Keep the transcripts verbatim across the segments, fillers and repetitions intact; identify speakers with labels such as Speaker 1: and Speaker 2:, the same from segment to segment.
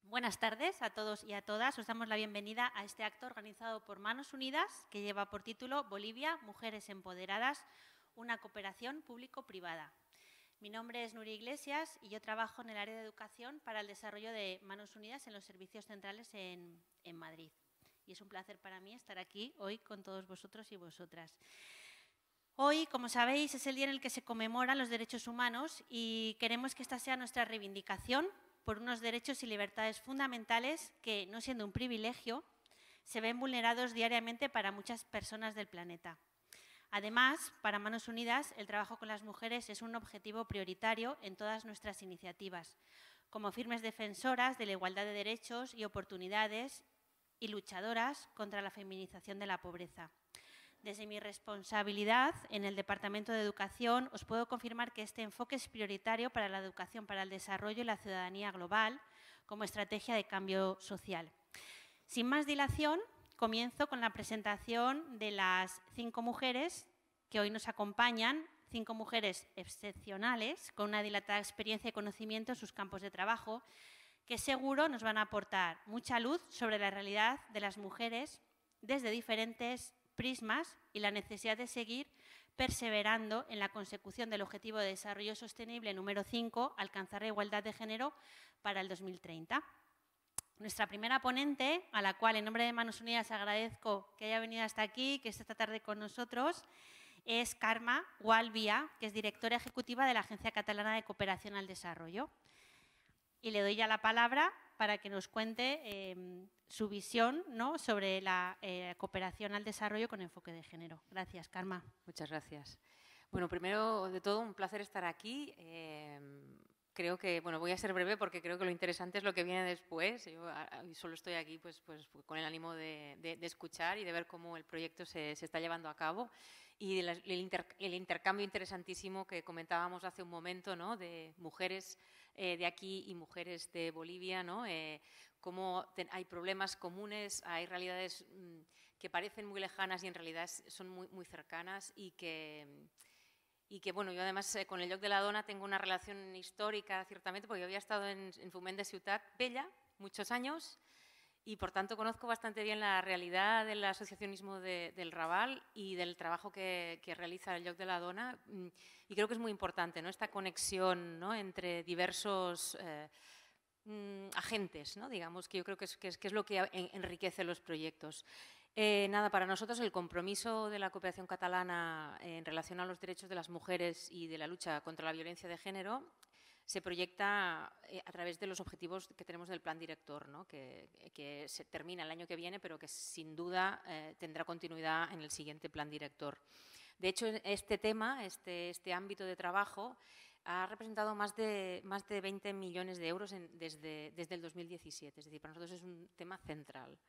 Speaker 1: Buenas tardes a todos y a todas. Os damos la bienvenida a este acto organizado por Manos Unidas, que lleva por título Bolivia, Mujeres Empoderadas, una cooperación público-privada. Mi nombre es Nuria Iglesias y yo trabajo en el área de educación para el desarrollo de Manos Unidas en los servicios centrales en, en Madrid. Y es un placer para mí estar aquí hoy con todos vosotros y vosotras. Hoy, como sabéis, es el día en el que se conmemoran los derechos humanos y queremos que esta sea nuestra reivindicación por unos derechos y libertades fundamentales que, no siendo un privilegio, se ven vulnerados diariamente para muchas personas del planeta. Además, para Manos Unidas, el trabajo con las mujeres es un objetivo prioritario en todas nuestras iniciativas, como firmes defensoras de la igualdad de derechos y oportunidades y luchadoras contra la feminización de la pobreza. Desde mi responsabilidad en el Departamento de Educación, os puedo confirmar que este enfoque es prioritario para la educación, para el desarrollo y la ciudadanía global como estrategia de cambio social. Sin más dilación, comienzo con la presentación de las cinco mujeres que hoy nos acompañan, cinco mujeres excepcionales, con una dilatada experiencia y conocimiento en sus campos de trabajo, que seguro nos van a aportar mucha luz sobre la realidad de las mujeres desde diferentes prismas y la necesidad de seguir perseverando en la consecución del Objetivo de Desarrollo Sostenible número cinco, alcanzar la igualdad de género para el dos mil treinta. Nuestra primera ponente, a la cual en nombre de Manos Unidas agradezco que haya venido hasta aquí, que esté esta tarde con nosotros, es Carme Gualvia, que es directora ejecutiva de la Agencia Catalana de Cooperación al Desarrollo. Y le doy ya la palabra para que nos cuente eh, su visión, ¿no?, sobre la eh, cooperación al desarrollo con enfoque de género. Gracias, Carme.
Speaker 2: Muchas gracias. Bueno, primero de todo, un placer estar aquí. Eh, creo que, bueno, voy a ser breve porque creo que lo interesante es lo que viene después. Yo solo estoy aquí pues, pues, con el ánimo de, de, de escuchar y de ver cómo el proyecto se, se está llevando a cabo. Y el, el, inter, el intercambio interesantísimo que comentábamos hace un momento, ¿no?, de mujeres eh, de aquí y mujeres de Bolivia, ¿no?, eh, cómo ten, hay problemas comunes, hay realidades mmm, que parecen muy lejanas y en realidad son muy, muy cercanas y que, y que, bueno, yo además eh, con el Lloc de la Dona tengo una relación histórica, ciertamente, porque yo había estado en, en Foment de Ciutat Bella muchos años y, por tanto, conozco bastante bien la realidad del asociacionismo de, del Raval y del trabajo que, que realiza el Lloc de la Dona, y creo que es muy importante, ¿no?, esta conexión, ¿no?, entre diversos eh, agentes, ¿no?, digamos, que yo creo que es, que es, que es lo que enriquece los proyectos. Eh, nada, para nosotros el compromiso de la cooperación catalana en relación a los derechos de las mujeres y de la lucha contra la violencia de género se proyecta a través de los objetivos que tenemos del plan director, ¿no?, que, que se termina el año que viene, pero que sin duda eh, tendrá continuidad en el siguiente plan director. De hecho, este tema, este, este ámbito de trabajo, ha representado más de, más de veinte millones de euros en, desde, desde el dos mil diecisiete. Es decir, para nosotros es un tema central.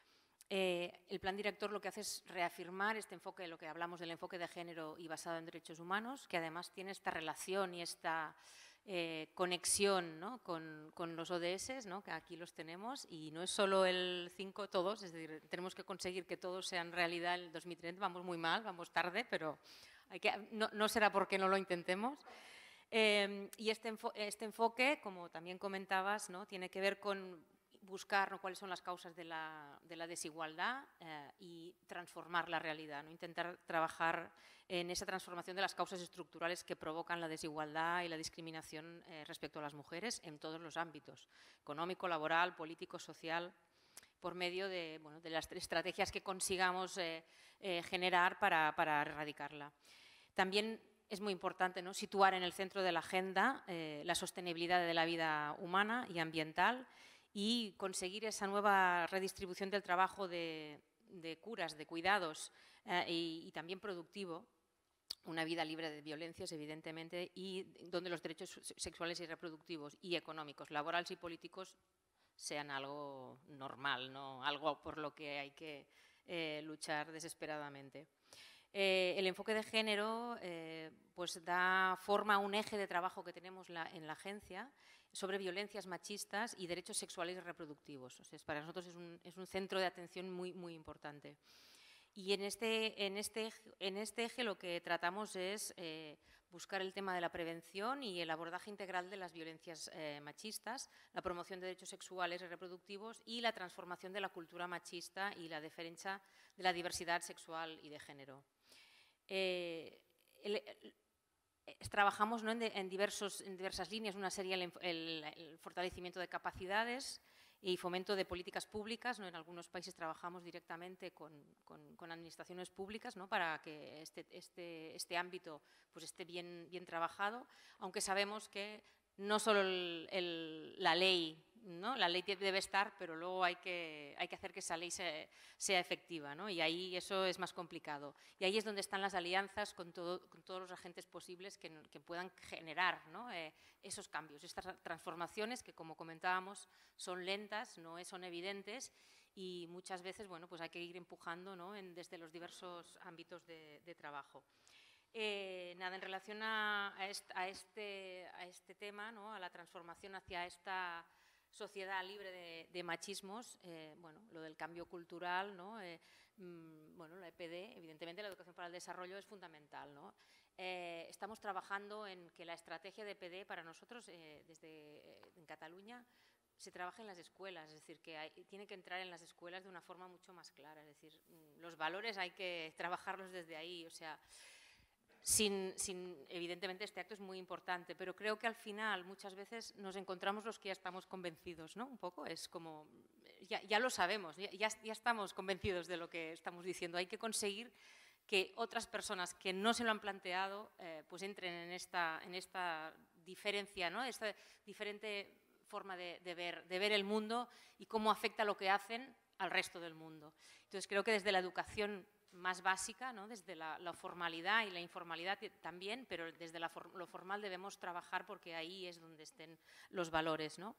Speaker 2: Eh, el plan director lo que hace es reafirmar este enfoque, lo que hablamos del enfoque de género y basado en derechos humanos, que además tiene esta relación y esta eh, conexión, ¿no?, con, con los O D S, ¿no?, que aquí los tenemos, y no es solo el cinco, todos, es decir, tenemos que conseguir que todos sean realidad el dos mil treinta, vamos muy mal, vamos tarde, pero hay que, no, no será porque no lo intentemos. Eh, y este, enfo este enfoque, como también comentabas, ¿no?, tiene que ver con buscar, ¿no?, cuáles son las causas de la, de la desigualdad eh, y transformar la realidad, ¿no?, intentar trabajar en esa transformación de las causas estructurales que provocan la desigualdad y la discriminación eh, respecto a las mujeres en todos los ámbitos, económico, laboral, político, social, por medio de, bueno, de las estrategias que consigamos eh, eh, generar para, para erradicarla. También es muy importante, ¿no?, situar en el centro de la agenda eh, la sostenibilidad de la vida humana y ambiental y conseguir esa nueva redistribución del trabajo de, de curas, de cuidados eh, y, y también productivo, una vida libre de violencias, evidentemente, y donde los derechos sexuales y reproductivos y económicos, laborales y políticos sean algo normal, ¿no?, algo por lo que hay que eh, luchar desesperadamente. Eh, el enfoque de género eh, pues da forma a un eje de trabajo que tenemos la, en la agencia sobre violencias machistas y derechos sexuales y reproductivos. O sea, para nosotros es un, es un centro de atención muy, muy importante. Y en este, en, este, en este eje lo que tratamos es eh, buscar el tema de la prevención y el abordaje integral de las violencias eh, machistas, la promoción de derechos sexuales y reproductivos y la transformación de la cultura machista y la defensa de la diversidad sexual y de género. Eh, el, el, trabajamos, ¿no?, en, de, en, diversos, en diversas líneas. Una sería el, el, el fortalecimiento de capacidades y fomento de políticas públicas, ¿no? En algunos países trabajamos directamente con, con, con administraciones públicas, ¿no?, para que este, este, este ámbito pues, esté bien, bien trabajado, aunque sabemos que no solo el, el, la ley, ¿no?, la ley debe estar, pero luego hay que, hay que hacer que esa ley se, sea efectiva, ¿no? Y ahí eso es más complicado. Y ahí es donde están las alianzas con, todo, con todos los agentes posibles que, que puedan generar, ¿no?, eh, esos cambios, estas transformaciones que, como comentábamos, son lentas, no son evidentes y muchas veces, bueno, pues hay que ir empujando, ¿no?, en, desde los diversos ámbitos de, de trabajo. Eh, nada, en relación a, a, este, a, este, a este tema, ¿no?, a la transformación hacia esta sociedad libre de, de machismos, eh, bueno, lo del cambio cultural, ¿no?, eh, mmm, bueno, la E P D, evidentemente la educación para el desarrollo es fundamental, ¿no? Eh, estamos trabajando en que la estrategia de E P D para nosotros, eh, desde eh, en Cataluña, se trabaja en las escuelas, es decir, que hay, tiene que entrar en las escuelas de una forma mucho más clara, es decir, los valores hay que trabajarlos desde ahí, o sea, Sin, sin, evidentemente este acto es muy importante, pero creo que al final muchas veces nos encontramos los que ya estamos convencidos, ¿no? Un poco es como, ya, ya lo sabemos, ya, ya estamos convencidos de lo que estamos diciendo. Hay que conseguir que otras personas que no se lo han planteado eh, pues entren en esta, en esta diferencia, ¿no?, esta diferente forma de, de, ver, de ver el mundo y cómo afecta lo que hacen al resto del mundo. Entonces creo que desde la educación más básica, ¿no?, desde la, la formalidad y la informalidad también, pero desde la for, lo formal debemos trabajar porque ahí es donde estén los valores, ¿no?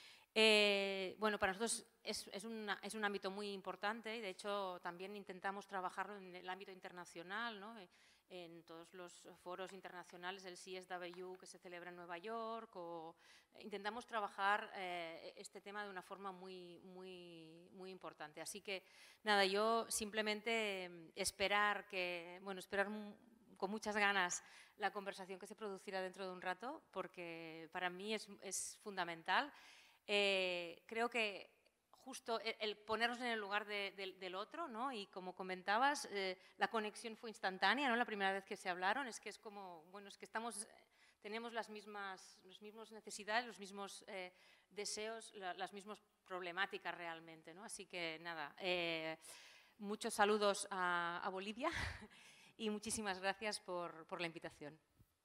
Speaker 2: Eh, bueno, para nosotros es, es, una, es un ámbito muy importante y de hecho también intentamos trabajarlo en el ámbito internacional, ¿no?, en todos los foros internacionales, el C S W que se celebra en Nueva York, o intentamos trabajar eh, este tema de una forma muy, muy, muy importante. Así que, nada, yo simplemente esperar que, bueno, esperar con muchas ganas la conversación que se producirá dentro de un rato, porque para mí es, es fundamental. Eh, creo que justo el, el ponernos en el lugar de, de, del otro, ¿no?, y como comentabas, eh, la conexión fue instantánea, ¿no?, la primera vez que se hablaron, es que es como, bueno, es que estamos, tenemos las mismas, las mismas necesidades, los mismos eh, deseos, la, las mismas problemáticas realmente, ¿no? Así que nada, eh, muchos saludos a, a Bolivia y muchísimas gracias por, por la invitación.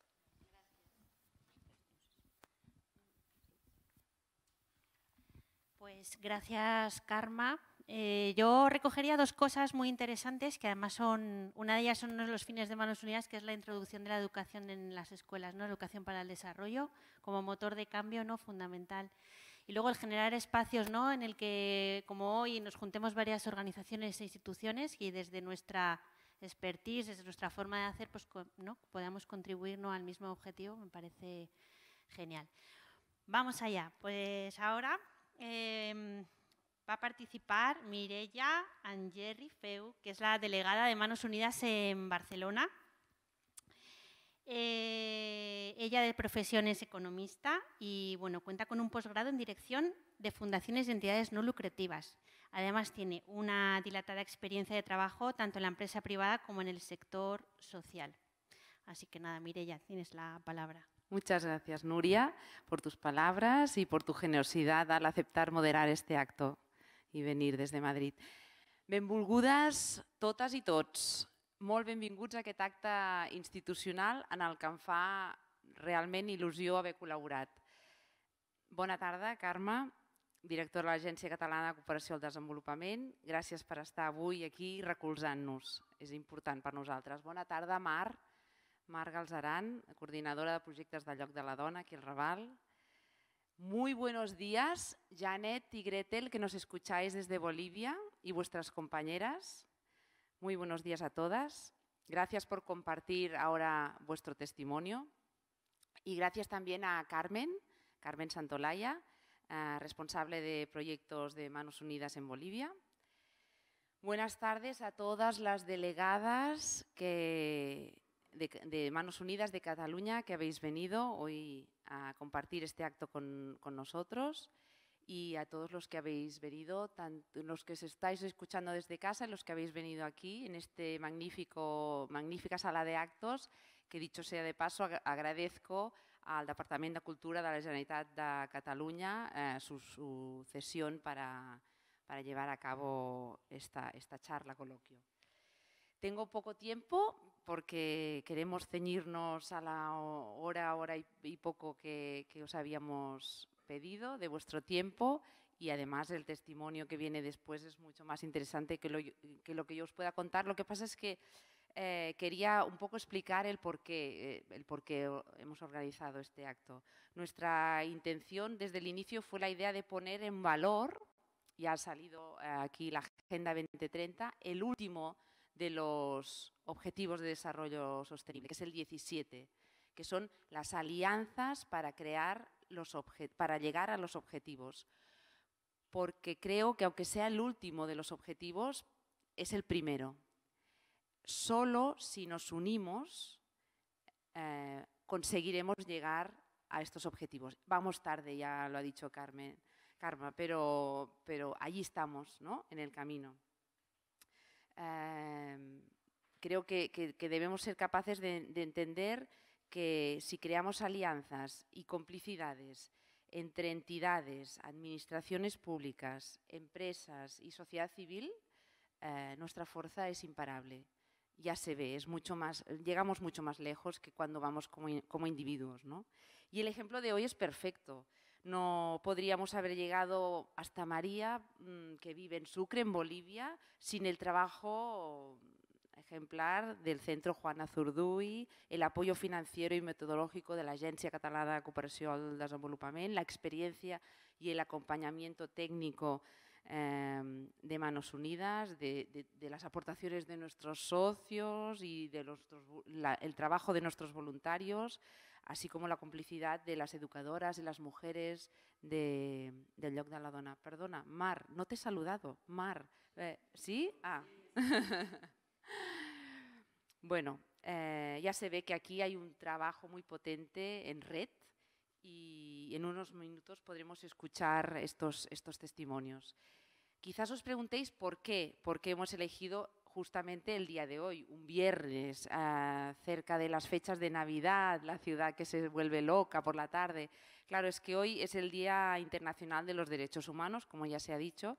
Speaker 1: Pues gracias, Karma. Eh, yo recogería dos cosas muy interesantes que además son, una de ellas son uno de los fines de Manos Unidas, que es la introducción de la educación en las escuelas, ¿no?, educación para el desarrollo como motor de cambio, ¿no?, fundamental. Y luego el generar espacios, ¿no?, en el que, como hoy, nos juntemos varias organizaciones e instituciones y desde nuestra expertise, desde nuestra forma de hacer, pues, ¿no?, podamos contribuir, ¿no?, al mismo objetivo, me parece genial. Vamos allá, pues ahora Eh, va a participar Mireia Angerri Feu, que es la delegada de Manos Unidas en Barcelona. Eh, ella de profesión es economista y bueno, cuenta con un posgrado en dirección de fundaciones y entidades no lucrativas. Además tiene una dilatada experiencia de trabajo tanto en la empresa privada como en el sector social. Así que nada, Mireia, tienes la palabra.
Speaker 3: Muchas gracias, Nuria, por tus palabras y por tu generosidad al aceptar moderar este acto i venir des de Madrid. Benvolgudes totes i tots. Molt benvinguts a aquest acte institucional en el que em fa realment il·lusió haver col·laborat. Bona tarda, Carme, directora de l'Agència Catalana de Cooperació al Desenvolupament. Gràcies per estar avui aquí recolzant-nos. És important per nosaltres. Bona tarda, Mar. Mar Galzeran, coordinadora de projectes de Lloc de la Dona, aquí al Raval. Muy buenos días, Janet y Gretel, que nos escucháis desde Bolivia, y vuestras compañeras. Muy buenos días a todas. Gracias por compartir ahora vuestro testimonio. Y gracias también a Carmen, Carmen Santolaya, eh, responsable de proyectos de Manos Unidas en Bolivia. Buenas tardes a todas las delegadas que de, de Manos Unidas de Cataluña que habéis venido hoy a compartir este acto con, con nosotros, y a todos los que habéis venido, tanto los que os estáis escuchando desde casa, los que habéis venido aquí en este magnífico, magnífica sala de actos, que dicho sea de paso, ag agradezco al Departament de Cultura de la Generalitat de Cataluña eh, su, su cesión para, para llevar a cabo esta, esta charla, coloquio. Tengo poco tiempo porque queremos ceñirnos a la hora, hora y, y poco que, que os habíamos pedido de vuestro tiempo, y además el testimonio que viene después es mucho más interesante que lo que, lo que yo os pueda contar. Lo que pasa es que eh, quería un poco explicar el por qué, eh, el por qué hemos organizado este acto. Nuestra intención desde el inicio fue la idea de poner en valor, ya ha salido eh, aquí la Agenda veinte treinta, el último de los Objetivos de Desarrollo Sostenible, que es el diecisiete, que son las alianzas para crear los para llegar a los objetivos. Porque creo que aunque sea el último de los objetivos, es el primero. Solo si nos unimos eh, conseguiremos llegar a estos objetivos. Vamos tarde, ya lo ha dicho Carmen, Karma, pero, pero allí estamos, ¿no?, en el camino. Eh, creo que, que, que debemos ser capaces de, de entender que si creamos alianzas y complicidades entre entidades, administraciones públicas, empresas y sociedad civil, eh, nuestra fuerza es imparable. Ya se ve, es mucho más, llegamos mucho más lejos que cuando vamos como, como individuos, ¿no? Y el ejemplo de hoy es perfecto. No podríamos haber llegado hasta María, que vive en Sucre, en Bolivia, sin el trabajo ejemplar del Centro Juana Zurduy, el apoyo financiero y metodológico de la Agencia Catalana de Cooperació al Desenvolupament, la experiencia y el acompañamiento técnico eh, de Manos Unidas, de, de, de las aportaciones de nuestros socios y de los, la, el trabajo de nuestros voluntarios, así como la complicidad de las educadoras y las mujeres de, del Lloc de la Dona. Perdona, Mar, no te he saludado. Mar, eh, ¿sí? Ah. Bueno, eh, ya se ve que aquí hay un trabajo muy potente en red, y en unos minutos podremos escuchar estos, estos testimonios. Quizás os preguntéis por qué, por qué hemos elegido justamente el día de hoy, un viernes, eh, cerca de las fechas de Navidad, la ciudad que se vuelve loca por la tarde. Claro, es que hoy es el Día Internacional de los Derechos Humanos, como ya se ha dicho,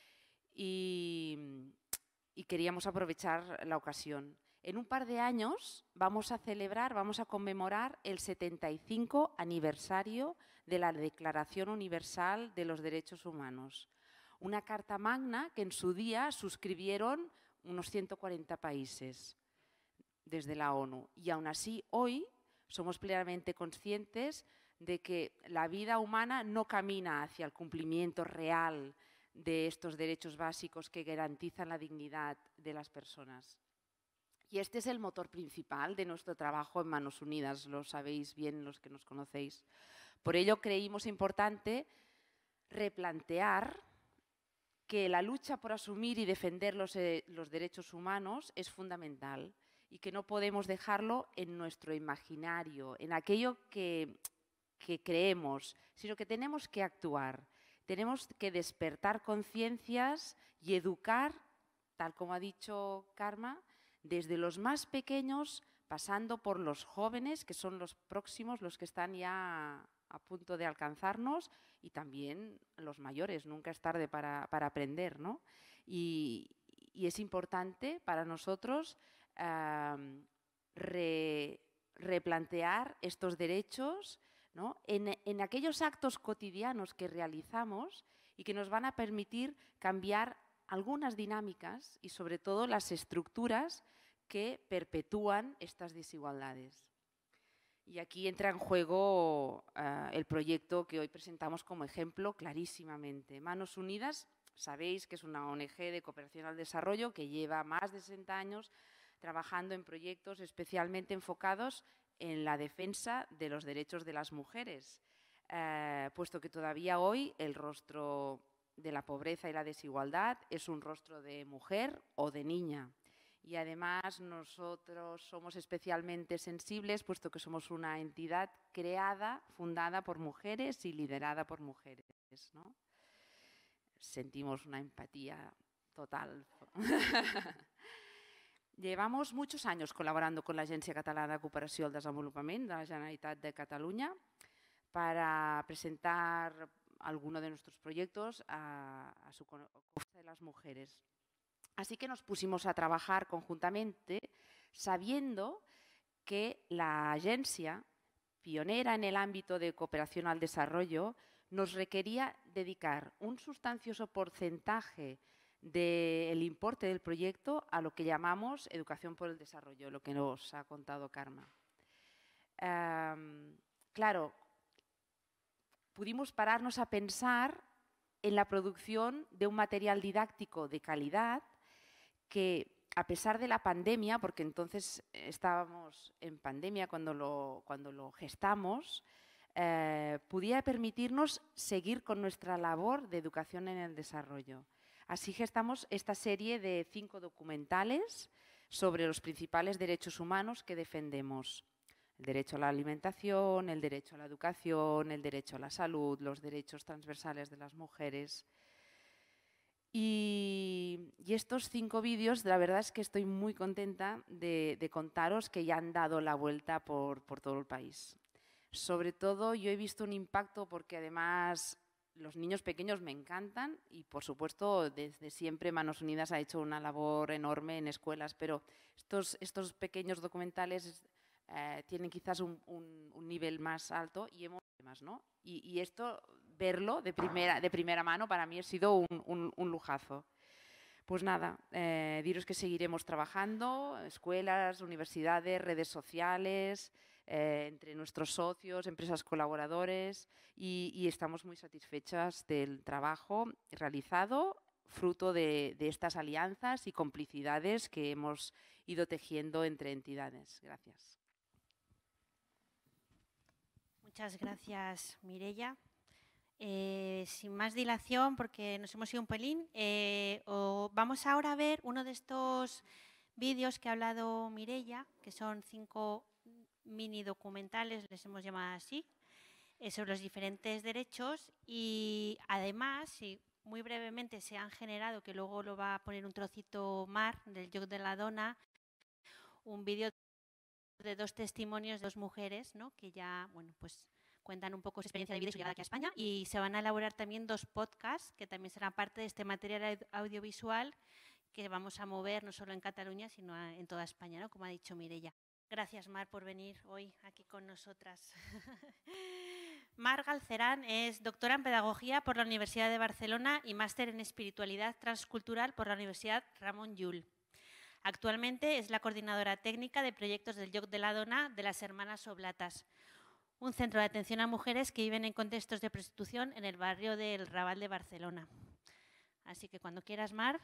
Speaker 3: y, y queríamos aprovechar la ocasión. En un par de años vamos a celebrar, vamos a conmemorar el setenta y cinco aniversario de la Declaración Universal de los Derechos Humanos. Una carta magna que en su día suscribieron unos ciento cuarenta países desde la ONU. Y aún así, hoy somos plenamente conscientes de que la vida humana no camina hacia el cumplimiento real de estos derechos básicos que garantizan la dignidad de las personas. Y este es el motor principal de nuestro trabajo en Manos Unidas, lo sabéis bien los que nos conocéis. Por ello creímos importante replantear que la lucha por asumir y defender los, eh, los derechos humanos es fundamental y que no podemos dejarlo en nuestro imaginario, en aquello que, que creemos, sino que tenemos que actuar. Tenemos que despertar conciencias y educar, tal como ha dicho Karma, desde los más pequeños, pasando por los jóvenes, que son los próximos, los que están ya a punto de alcanzarnos, y también los mayores, nunca es tarde para, para aprender, ¿no? Y, y es importante para nosotros eh, re, replantear estos derechos, ¿no?, en, en aquellos actos cotidianos que realizamos y que nos van a permitir cambiar algunas dinámicas y sobre todo las estructuras que perpetúan estas desigualdades. Y aquí entra en juego uh, el proyecto que hoy presentamos como ejemplo clarísimamente. Manos Unidas, sabéis que es una O N Ge de cooperación al desarrollo que lleva más de sesenta años trabajando en proyectos especialmente enfocados en la defensa de los derechos de las mujeres, uh, puesto que todavía hoy el rostro de la pobreza y la desigualdad es un rostro de mujer o de niña. y además nosotros somos especialmente sensibles puesto que somos una entidad creada, fundada por mujeres y liderada por mujeres, ¿no? Sentimos una empatía total. Llevamos muchos años colaborando con la Agencia Catalana de Cooperació al Desenvolupament de la Generalitat de Cataluña para presentar algunos de nuestros proyectos a, a su costa de las mujeres. Así que nos pusimos a trabajar conjuntamente sabiendo que la agencia, pionera en el ámbito de cooperación al desarrollo, nos requería dedicar un sustancioso porcentaje del importe del proyecto a lo que llamamos educación por el desarrollo, lo que nos ha contado Carme. Eh, claro, pudimos pararnos a pensar en la producción de un material didáctico de calidad que, a pesar de la pandemia, porque entonces estábamos en pandemia cuando lo, cuando lo gestamos, eh, pudiera permitirnos seguir con nuestra labor de educación en el desarrollo. Así gestamos esta serie de cinco documentales sobre los principales derechos humanos que defendemos. El derecho a la alimentación, el derecho a la educación, el derecho a la salud, los derechos transversales de las mujeres. Y, y estos cinco vídeos, la verdad es que estoy muy contenta de, de contaros que ya han dado la vuelta por, por todo el país. Sobre todo yo he visto un impacto porque además los niños pequeños me encantan y por supuesto desde siempre Manos Unidas ha hecho una labor enorme en escuelas, pero estos, estos pequeños documentales eh, tienen quizás un, un, un nivel más alto y hemos más, ¿no? Y, y esto, verlo de primera, de primera mano para mí ha sido un, un, un lujazo. Pues nada, eh, diros que seguiremos trabajando, escuelas, universidades, redes sociales, eh, entre nuestros socios, empresas colaboradores y, y estamos muy satisfechas del trabajo realizado, fruto de, de estas alianzas y complicidades que hemos ido tejiendo entre entidades. Gracias.
Speaker 1: Muchas gracias, Mireia. Eh, sin más dilación, porque nos hemos ido un pelín, eh, o vamos ahora a ver uno de estos vídeos que ha hablado Mireia, que son cinco mini documentales, les hemos llamado así, eh, sobre los diferentes derechos y además, y muy brevemente se han generado, que luego lo va a poner un trocito Mar del Lloc de la Dona, un vídeo de dos testimonios de dos mujeres, ¿no? Que ya, bueno, pues cuentan un poco su experiencia de vida y su llegada aquí a España y se van a elaborar también dos podcasts que también serán parte de este material audiovisual que vamos a mover no solo en Cataluña, sino en toda España, ¿no? Como ha dicho Mireia. Gracias, Mar, por venir hoy aquí con nosotras. Mar Galcerán es doctora en Pedagogía por la Universidad de Barcelona y máster en Espiritualidad Transcultural por la Universidad Ramon Llull. Actualmente es la coordinadora técnica de proyectos del Lloc de la Dona de las Hermanas Oblatas, un centro de atención a mujeres que viven en contextos de prostitución en el barrio del Raval de Barcelona. Así que cuando quieras, Mar.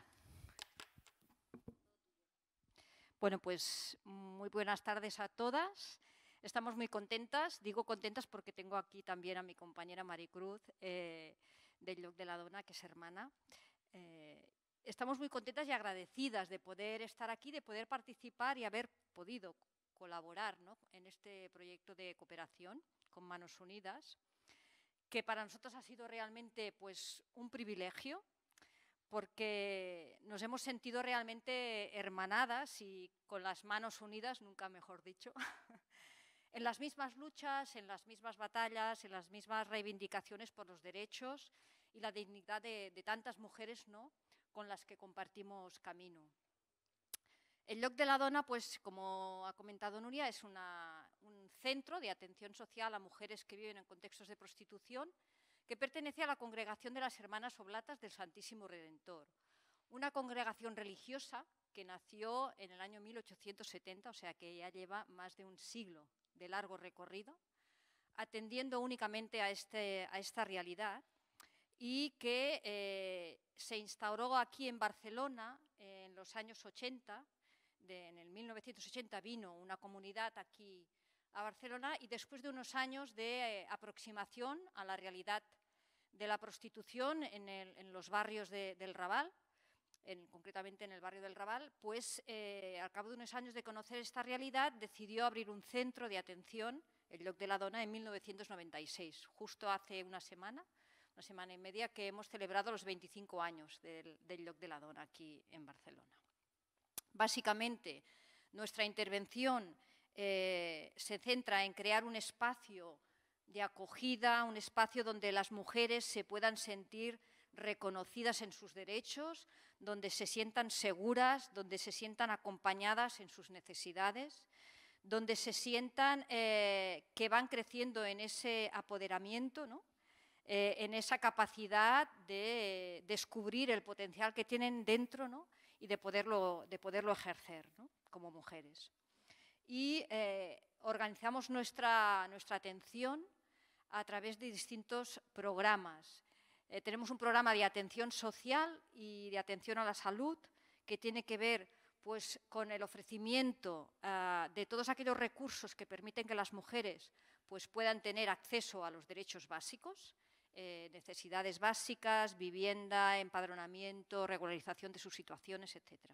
Speaker 4: Bueno, pues muy buenas tardes a todas. Estamos muy contentas, digo contentas porque tengo aquí también a mi compañera Maricruz eh, del Lloc de la Dona, que es hermana. Eh, estamos muy contentas y agradecidas de poder estar aquí, de poder participar y haber podido colaborar, ¿no?, en este proyecto de cooperación con Manos Unidas, que para nosotros ha sido realmente pues, un privilegio, porque nos hemos sentido realmente hermanadas y con las manos unidas, nunca mejor dicho, en las mismas luchas, en las mismas batallas, en las mismas reivindicaciones por los derechos y la dignidad de, de tantas mujeres, ¿no?, con las que compartimos camino. El Lloc de la Dona, pues, como ha comentado Núria, es una, un centro de atención social a mujeres que viven en contextos de prostitución que pertenece a la Congregación de las Hermanas Oblatas del Santísimo Redentor, una congregación religiosa que nació en el año mil ochocientos setenta, o sea que ya lleva más de un siglo de largo recorrido, atendiendo únicamente a, este, a esta realidad y que eh, se instauró aquí en Barcelona en los años ochenta. De, en el mil novecientos ochenta vino una comunidad aquí a Barcelona y después de unos años de eh, aproximación a la realidad de la prostitución en, el, en los barrios de, del Raval, en, concretamente en el barrio del Raval, pues eh, al cabo de unos años de conocer esta realidad decidió abrir un centro de atención, el Lloc de la Dona, en mil novecientos noventa y seis, justo hace una semana, una semana y media que hemos celebrado los veinticinco años del, del Lloc de la Dona aquí en Barcelona. Básicamente, nuestra intervención eh, se centra en crear un espacio de acogida, un espacio donde las mujeres se puedan sentir reconocidas en sus derechos, donde se sientan seguras, donde se sientan acompañadas en sus necesidades, donde se sientan eh, que van creciendo en ese apoderamiento, ¿no? eh, en esa capacidad de descubrir el potencial que tienen dentro, ¿no? y de poderlo, de poderlo ejercer, ¿no? como mujeres. Y eh, organizamos nuestra, nuestra atención a través de distintos programas. Eh, tenemos un programa de atención social y de atención a la salud que tiene que ver pues, con el ofrecimiento uh, de todos aquellos recursos que permiten que las mujeres pues, puedan tener acceso a los derechos básicos, eh, necesidades básicas, vivienda, empadronamiento, regularización de sus situaciones, etcétera.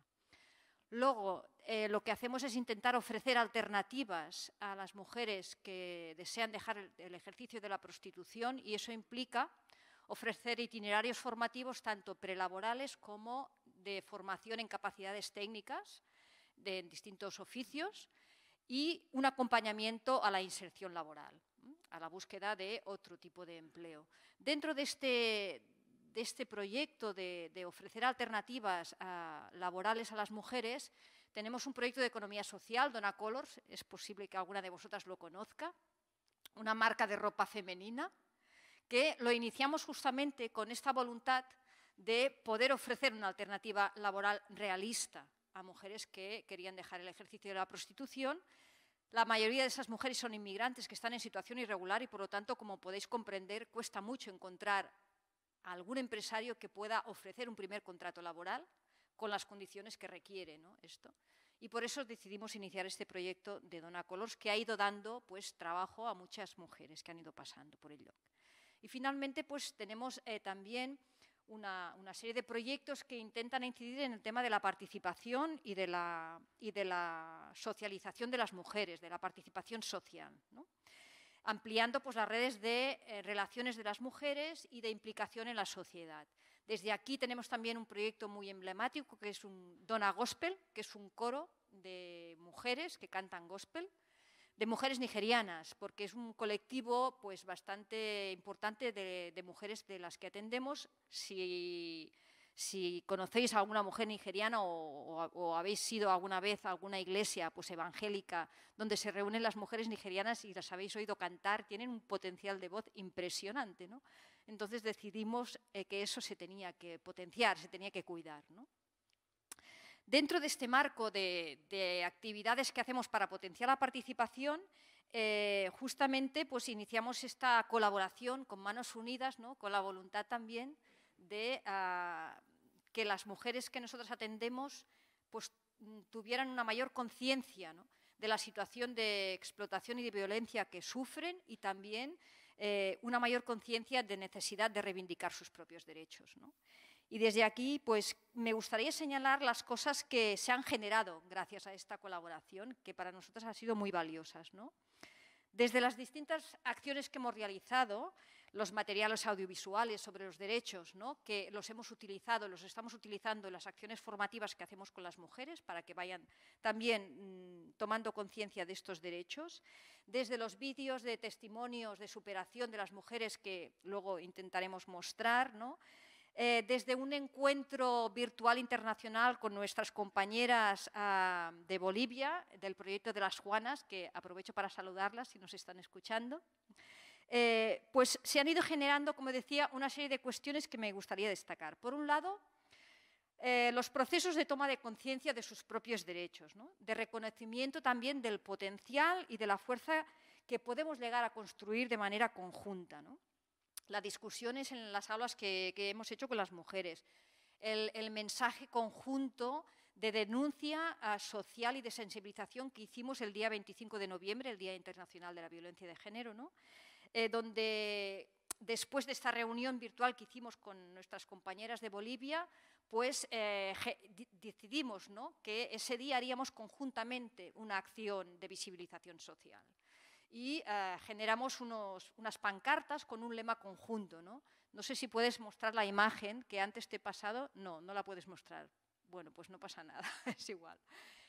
Speaker 4: Luego, eh, lo que hacemos es intentar ofrecer alternativas a las mujeres que desean dejar el, el ejercicio de la prostitución, y eso implica ofrecer itinerarios formativos tanto prelaborales como de formación en capacidades técnicas de en distintos oficios y un acompañamiento a la inserción laboral, a la búsqueda de otro tipo de empleo. Dentro de este, de este proyecto de, de ofrecer alternativas a, laborales a las mujeres, tenemos un proyecto de economía social, Dona Colors, es posible que alguna de vosotras lo conozca, una marca de ropa femenina, que lo iniciamos justamente con esta voluntad de poder ofrecer una alternativa laboral realista a mujeres que querían dejar el ejercicio de la prostitución. La mayoría de esas mujeres son inmigrantes que están en situación irregular y, por lo tanto, como podéis comprender, cuesta mucho encontrar a algún empresario que pueda ofrecer un primer contrato laboral con las condiciones que requiere, ¿no? esto. Y por eso decidimos iniciar este proyecto de Dona Colors, que ha ido dando pues, trabajo a muchas mujeres que han ido pasando por el Lloc. Y finalmente pues, tenemos eh, también una, una serie de proyectos que intentan incidir en el tema de la participación y de la, y de la socialización de las mujeres, de la participación social, ¿no? ampliando pues, las redes de eh, relaciones de las mujeres y de implicación en la sociedad. Desde aquí tenemos también un proyecto muy emblemático que es un Dona Gospel, que es un coro de mujeres que cantan gospel, de mujeres nigerianas, porque es un colectivo pues, bastante importante de, de mujeres de las que atendemos. Si, si conocéis a alguna mujer nigeriana o, o, o habéis ido alguna vez a alguna iglesia pues, evangélica donde se reúnen las mujeres nigerianas y las habéis oído cantar, tienen un potencial de voz impresionante, ¿no? Entonces decidimos eh, que eso se tenía que potenciar, se tenía que cuidar, ¿no? Dentro de este marco de, de actividades que hacemos para potenciar la participación, eh, justamente pues, iniciamos esta colaboración con Manos Unidas, ¿no? con la voluntad también de uh, que las mujeres que nosotros atendemos pues, tuvieran una mayor conciencia, ¿no? de la situación de explotación y de violencia que sufren y también eh, una mayor conciencia de necesidad de reivindicar sus propios derechos, ¿no? Y desde aquí, pues, me gustaría señalar las cosas que se han generado gracias a esta colaboración, que para nosotros han sido muy valiosas, ¿no? Desde las distintas acciones que hemos realizado, los materiales audiovisuales sobre los derechos, ¿no? que los hemos utilizado, los estamos utilizando en las acciones formativas que hacemos con las mujeres para que vayan también mmm, tomando conciencia de estos derechos, desde los vídeos de testimonios de superación de las mujeres que luego intentaremos mostrar, ¿no? Eh, desde un encuentro virtual internacional con nuestras compañeras uh, de Bolivia, del proyecto de las Juanas, que aprovecho para saludarlas si nos están escuchando, eh, pues se han ido generando, como decía, una serie de cuestiones que me gustaría destacar. Por un lado, eh, los procesos de toma de conciencia de sus propios derechos, ¿no? de reconocimiento también del potencial y de la fuerza que podemos llegar a construir de manera conjunta, ¿no? Las discusiones en las aulas que, que hemos hecho con las mujeres, el, el mensaje conjunto de denuncia uh, social y de sensibilización que hicimos el día veinticinco de noviembre, el Día Internacional de la Violencia de Género, ¿no? eh, donde después de esta reunión virtual que hicimos con nuestras compañeras de Bolivia, pues eh, decidimos, ¿no?, que ese día haríamos conjuntamente una acción de visibilización social. Y eh, generamos unos, unas pancartas con un lema conjunto, ¿no? No sé si puedes mostrar la imagen que antes te he pasado. No, no la puedes mostrar. Bueno, pues no pasa nada, es igual.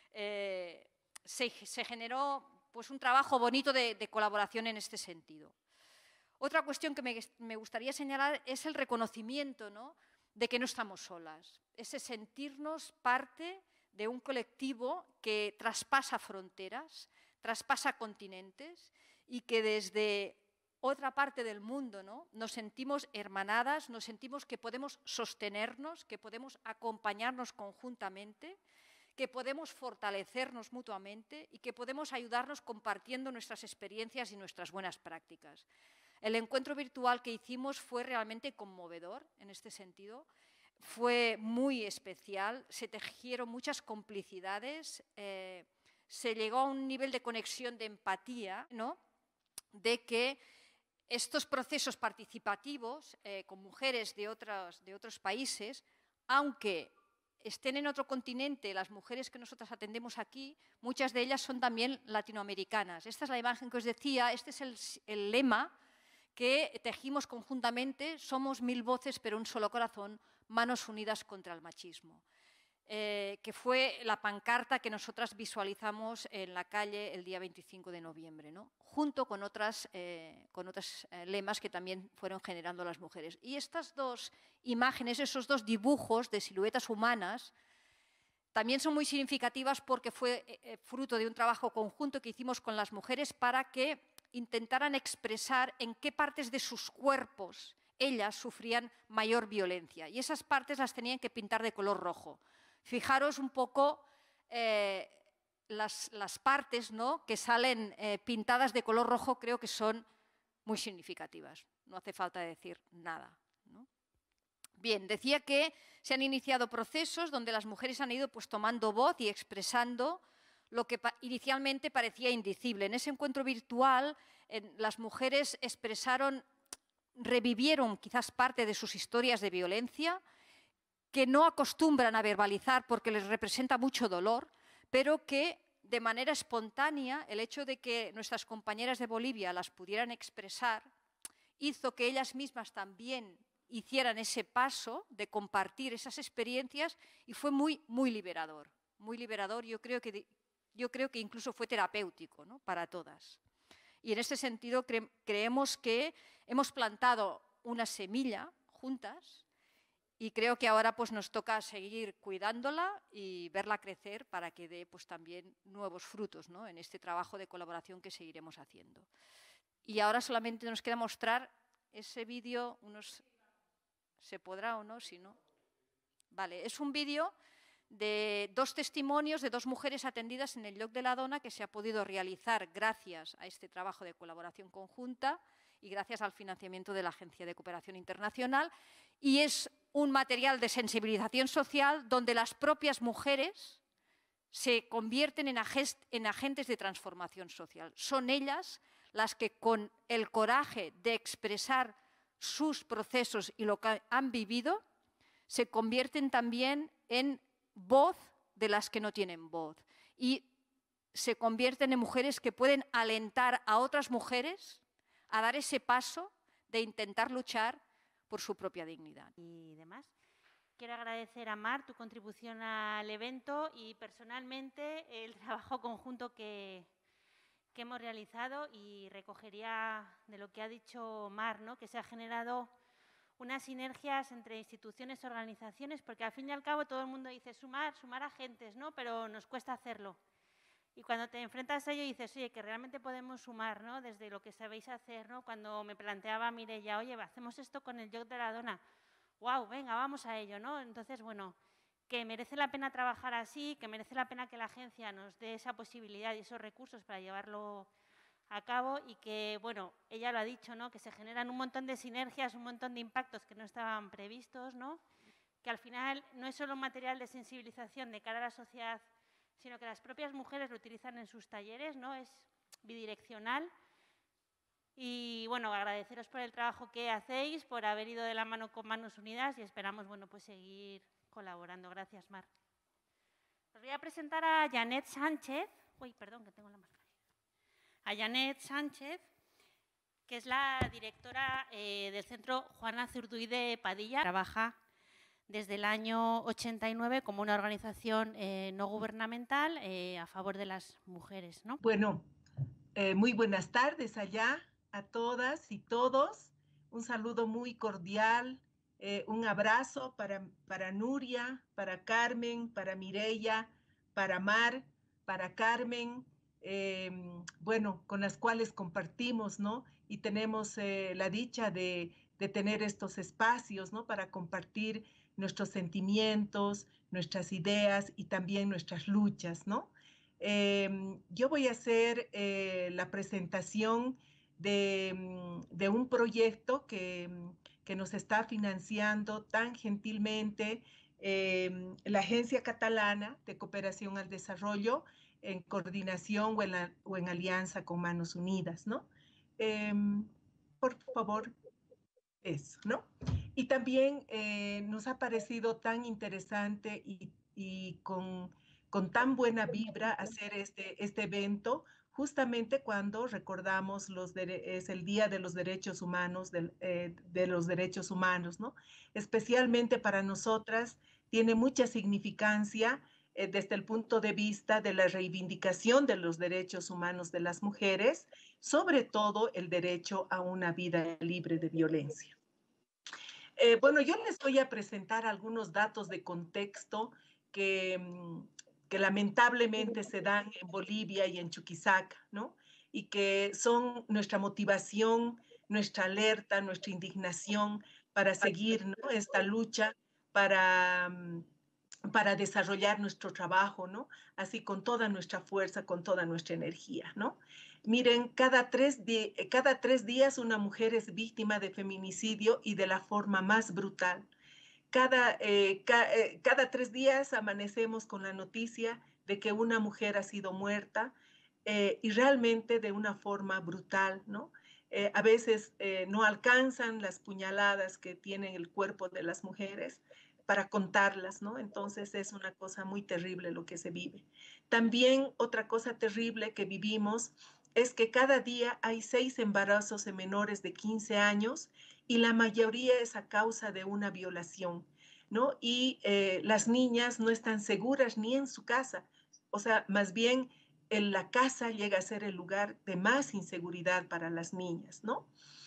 Speaker 4: Eh, se, se generó pues, un trabajo bonito de, de colaboración en este sentido. Otra cuestión que me, me gustaría señalar es el reconocimiento, ¿no?, de que no estamos solas, ese sentirnos parte de un colectivo que traspasa fronteras, traspasa continentes y que desde otra parte del mundo, ¿no?, nos sentimos hermanadas, nos sentimos que podemos sostenernos, que podemos acompañarnos conjuntamente, que podemos fortalecernos mutuamente y que podemos ayudarnos compartiendo nuestras experiencias y nuestras buenas prácticas. El encuentro virtual que hicimos fue realmente conmovedor en este sentido, fue muy especial, se tejieron muchas complicidades, eh, se llegó a un nivel de conexión, de empatía, ¿no?, de que estos procesos participativos eh, con mujeres de otros, de otros países, aunque estén en otro continente, las mujeres que nosotras atendemos aquí, muchas de ellas son también latinoamericanas. Esta es la imagen que os decía, este es el, el lema que tejimos conjuntamente: somos mil voces pero un solo corazón, manos unidas contra el machismo, eh, que fue la pancarta que nosotras visualizamos en la calle el día veinticinco de noviembre, ¿no?, junto con otras, eh, con otros eh, lemas que también fueron generando las mujeres. Y estas dos imágenes, esos dos dibujos de siluetas humanas, también son muy significativas porque fue eh, fruto de un trabajo conjunto que hicimos con las mujeres para que intentaran expresar en qué partes de sus cuerpos ellas sufrían mayor violencia. Y esas partes las tenían que pintar de color rojo. Fijaros un poco eh, las, las partes, ¿no?, que salen eh, pintadas de color rojo, creo que son muy significativas. No hace falta decir nada, ¿no? Bien, decía que se han iniciado procesos donde las mujeres han ido pues, tomando voz y expresando lo que inicialmente parecía indecible. En ese encuentro virtual, eh, las mujeres expresaron, revivieron quizás parte de sus historias de violencia, que no acostumbran a verbalizar porque les representa mucho dolor, pero que de manera espontánea el hecho de que nuestras compañeras de Bolivia las pudieran expresar hizo que ellas mismas también hicieran ese paso de compartir esas experiencias y fue muy, muy liberador. Muy liberador, yo creo que, yo creo que incluso fue terapéutico, ¿no?, para todas. Y en este sentido cre creemos que hemos plantado una semilla juntas y creo que ahora pues, nos toca seguir cuidándola y verla crecer para que dé pues, también nuevos frutos, ¿no?, en este trabajo de colaboración que seguiremos haciendo. Y ahora solamente nos queda mostrar ese vídeo, unos... ¿Se podrá o no? Si no. Vale, es un vídeo de dos testimonios de dos mujeres atendidas en el Lloc de la Dona que se ha podido realizar gracias a este trabajo de colaboración conjunta y gracias al financiamiento de la Agencia de Cooperación Internacional, y es un material de sensibilización social donde las propias mujeres se convierten en, en agentes de transformación social. Son ellas las que con el coraje de expresar sus procesos y lo que han vivido se convierten también en voz de las que no tienen voz y se convierten en mujeres que pueden alentar a otras mujeres a dar ese paso de intentar luchar por su propia dignidad.
Speaker 1: Y demás. Quiero agradecer a Mar tu contribución al evento y personalmente el trabajo conjunto que, que hemos realizado, y recogería de lo que ha dicho Mar, ¿no?, que se ha generado unas sinergias entre instituciones, organizaciones, porque al fin y al cabo todo el mundo dice sumar, sumar agentes, ¿no?, pero nos cuesta hacerlo. Y cuando te enfrentas a ello dices, oye, que realmente podemos sumar, ¿no?, desde lo que sabéis hacer, ¿no? Cuando me planteaba Mireia, oye, hacemos esto con el Lloc de la Dona, wow, venga, vamos a ello, ¿no? Entonces, bueno, que merece la pena trabajar así, que merece la pena que la agencia nos dé esa posibilidad y esos recursos para llevarlo a cabo, y que, bueno, ella lo ha dicho, ¿no?, que se generan un montón de sinergias, un montón de impactos que no estaban previstos, ¿no?, que al final no es solo un material de sensibilización de cara a la sociedad, sino que las propias mujeres lo utilizan en sus talleres, ¿no?, es bidireccional. Y bueno, agradeceros por el trabajo que hacéis, por haber ido de la mano con Manos Unidas y esperamos, bueno, pues seguir colaborando. Gracias, Mar. Os voy a presentar a Janet Sánchez. Uy, perdón, que tengo la máscara. A Janet Sánchez, que es la directora eh, del Centro Juana Zurduide Padilla. Trabaja desde el año ochenta y nueve como una organización eh, no gubernamental eh, a favor de las mujeres, ¿no?
Speaker 5: Bueno, eh, muy buenas tardes allá a todas y todos. Un saludo muy cordial, eh, un abrazo para, para Nuria, para Carmen, para Mireia, para Mar, para Carmen, eh, bueno, con las cuales compartimos, ¿no? Y tenemos eh, la dicha de, de tener estos espacios, ¿no? Para compartir nuestros sentimientos, nuestras ideas y también nuestras luchas, ¿no? Eh, yo voy a hacer eh, la presentación de, de un proyecto que, que, nos está financiando tan gentilmente eh, la Agencia Catalana de Cooperación al Desarrollo en coordinación o en, la, o en alianza con Manos Unidas, ¿no? Eh, por favor, eso, ¿no? Y también eh, nos ha parecido tan interesante y, y con, con tan buena vibra hacer este, este evento, justamente cuando recordamos los es el Día de los Derechos Humanos, de, eh, de los Derechos Humanos, ¿no? Especialmente para nosotras tiene mucha significancia eh, desde el punto de vista de la reivindicación de los derechos humanos de las mujeres, sobre todo el derecho a una vida libre de violencia. Eh, bueno, yo les voy a presentar algunos datos de contexto que, que lamentablemente se dan en Bolivia y en Chuquisaca, ¿no? Y que son nuestra motivación, nuestra alerta, nuestra indignación para seguir, ¿no? Esta lucha, para, para desarrollar nuestro trabajo, ¿no? Así con toda nuestra fuerza, con toda nuestra energía, ¿no? Miren, cada tres, cada tres días una mujer es víctima de feminicidio y de la forma más brutal. Cada, eh, ca, eh, cada tres días amanecemos con la noticia de que una mujer ha sido muerta eh, y realmente de una forma brutal, ¿no? Eh, a veces eh, no alcanzan las puñaladas que tienen el cuerpo de las mujeres para contarlas, ¿no? Entonces es una cosa muy terrible lo que se vive. También otra cosa terrible que vivimos es que cada día hay seis embarazos en menores de quince años y la mayoría es a causa de una violación, ¿no? Y eh, las niñas no están seguras ni en su casa, o sea, más bien en la casa llega a ser el lugar de más inseguridad para las niñas, ¿no?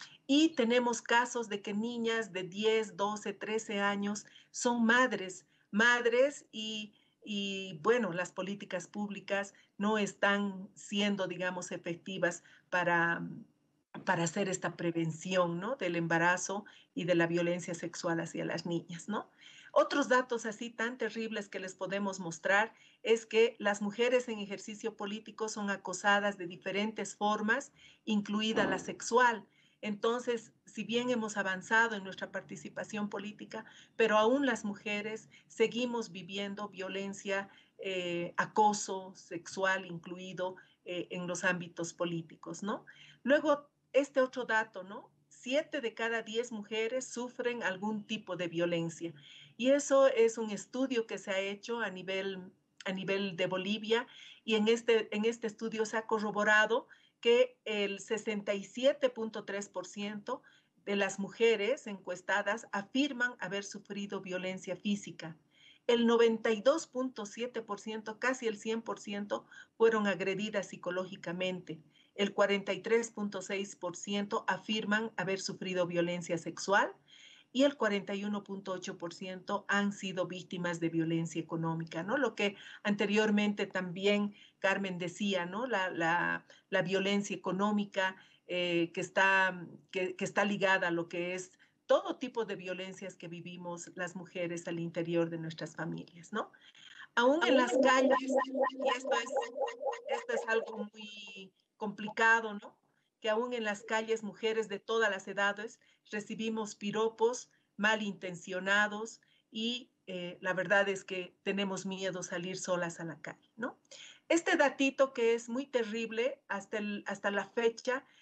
Speaker 5: Y tenemos casos de que niñas de diez, doce, trece años son madres, madres y, y bueno, las políticas públicas no están siendo, digamos, efectivas para, para hacer esta prevención, ¿no? Del embarazo y de la violencia sexual hacia las niñas, ¿no? Otros datos así tan terribles que les podemos mostrar es que las mujeres en ejercicio político son acosadas de diferentes formas, incluida la sexual. Entonces, si bien hemos avanzado en nuestra participación política, pero aún las mujeres seguimos viviendo violencia, eh, acoso sexual incluido eh, en los ámbitos políticos, ¿no? Luego, este otro dato, ¿no? Siete de cada diez mujeres sufren algún tipo de violencia. Y eso es un estudio que se ha hecho a nivel, a nivel de Bolivia y en este, en este estudio se ha corroborado que el sesenta y siete punto tres por ciento de las mujeres encuestadas afirman haber sufrido violencia física. El noventa y dos punto siete por ciento, casi el cien por ciento, fueron agredidas psicológicamente. El cuarenta y tres punto seis por ciento afirman haber sufrido violencia sexual y el cuarenta y uno punto ocho por ciento han sido víctimas de violencia económica, ¿no? Lo que anteriormente también Carmen decía, ¿no? La, la, la violencia económica eh, que, está, que, que está ligada a lo que es todo tipo de violencias que vivimos las mujeres al interior de nuestras familias, ¿no? Aún en las calles, y esto es, esto es algo muy complicado, ¿no? Que aún en las calles mujeres de todas las edades recibimos piropos malintencionados y eh, la verdad es que tenemos miedo salir solas a la calle, ¿no? Este datito que es muy terrible hasta, el, hasta la fecha,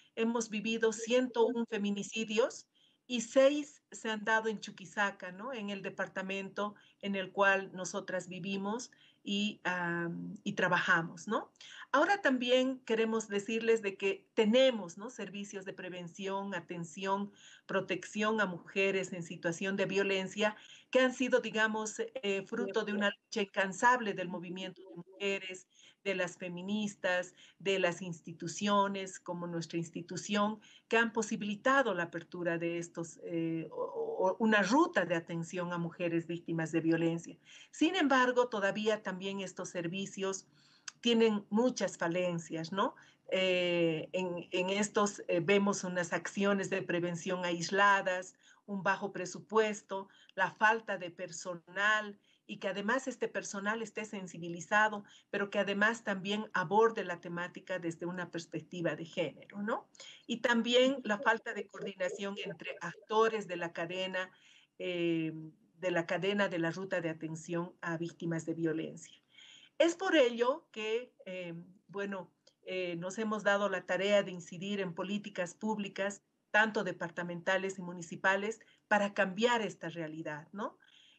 Speaker 5: hemos vivido ciento uno feminicidios y seis se han dado en Chuquisaca, ¿no? En el departamento en el cual nosotras vivimos y, um, y trabajamos, ¿no? Ahora también queremos decirles de que tenemos, ¿no?, servicios de prevención, atención, protección a mujeres en situación de violencia que han sido, digamos, eh, fruto de una lucha incansable del movimiento de mujeres, de las feministas, de las instituciones como nuestra institución, que han posibilitado la apertura de estos, eh, o, o una ruta de atención a mujeres víctimas de violencia. Sin embargo, todavía también estos servicios tienen muchas falencias, ¿no? Eh, en, en, estos eh, vemos unas acciones de prevención aisladas, un bajo presupuesto, la falta de personal y que además este personal esté sensibilizado, pero que además también aborde la temática desde una perspectiva de género, ¿no? Y también la falta de coordinación entre actores de la cadena, eh, de la cadena de la ruta de atención a víctimas de violencia. Es por ello que, eh, bueno, eh, nos hemos dado la tarea de incidir en políticas públicas, tanto departamentales y municipales, para cambiar esta realidad, ¿no?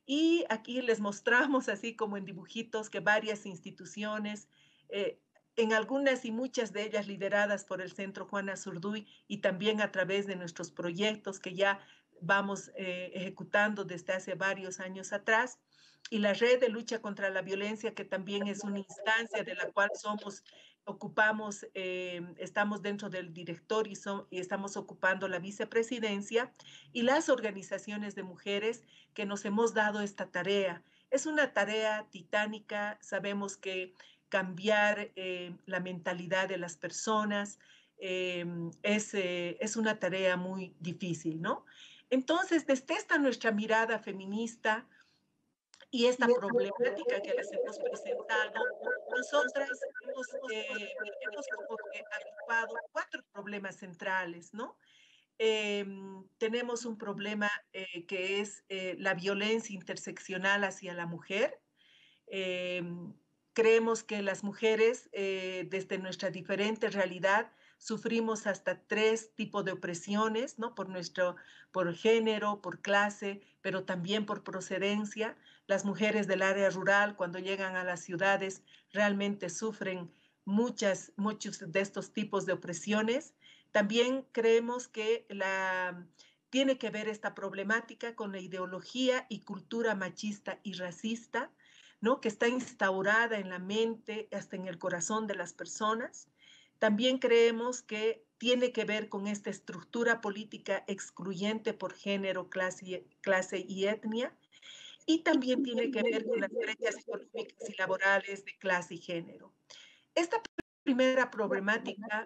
Speaker 5: Y aquí les mostramos, así como en dibujitos, que varias instituciones, eh, en algunas y muchas de ellas lideradas por el Centro Juana Zurduy y también a través de nuestros proyectos que ya vamos eh, ejecutando desde hace varios años atrás, y la Red de Lucha contra la Violencia, que también es una instancia de la cual somos, ocupamos, eh, estamos dentro del directorio y, son, y estamos ocupando la vicepresidencia, y las organizaciones de mujeres que nos hemos dado esta tarea. Es una tarea titánica, sabemos que cambiar eh, la mentalidad de las personas eh, es, eh, es una tarea muy difícil, ¿no? Entonces, desde esta nuestra mirada feminista y esta problemática que les hemos presentado, nosotras hemos, eh, hemos como que agrupado cuatro problemas centrales, ¿no? Eh, tenemos un problema eh, que es eh, la violencia interseccional hacia la mujer. Eh, creemos que las mujeres, eh, desde nuestra diferente realidad, sufrimos hasta tres tipos de opresiones, ¿no? Por nuestro, por género, por clase, pero también por procedencia. Las mujeres del área rural, cuando llegan a las ciudades, realmente sufren muchas, muchos de estos tipos de opresiones. También creemos que la, tiene que ver esta problemática con la ideología y cultura machista y racista, ¿no?, que está instaurada en la mente, hasta en el corazón de las personas. También creemos que tiene que ver con esta estructura política excluyente por género, clase, clase y etnia, y también tiene que ver con las brechas económicas y laborales de clase y género. Esta primera problemática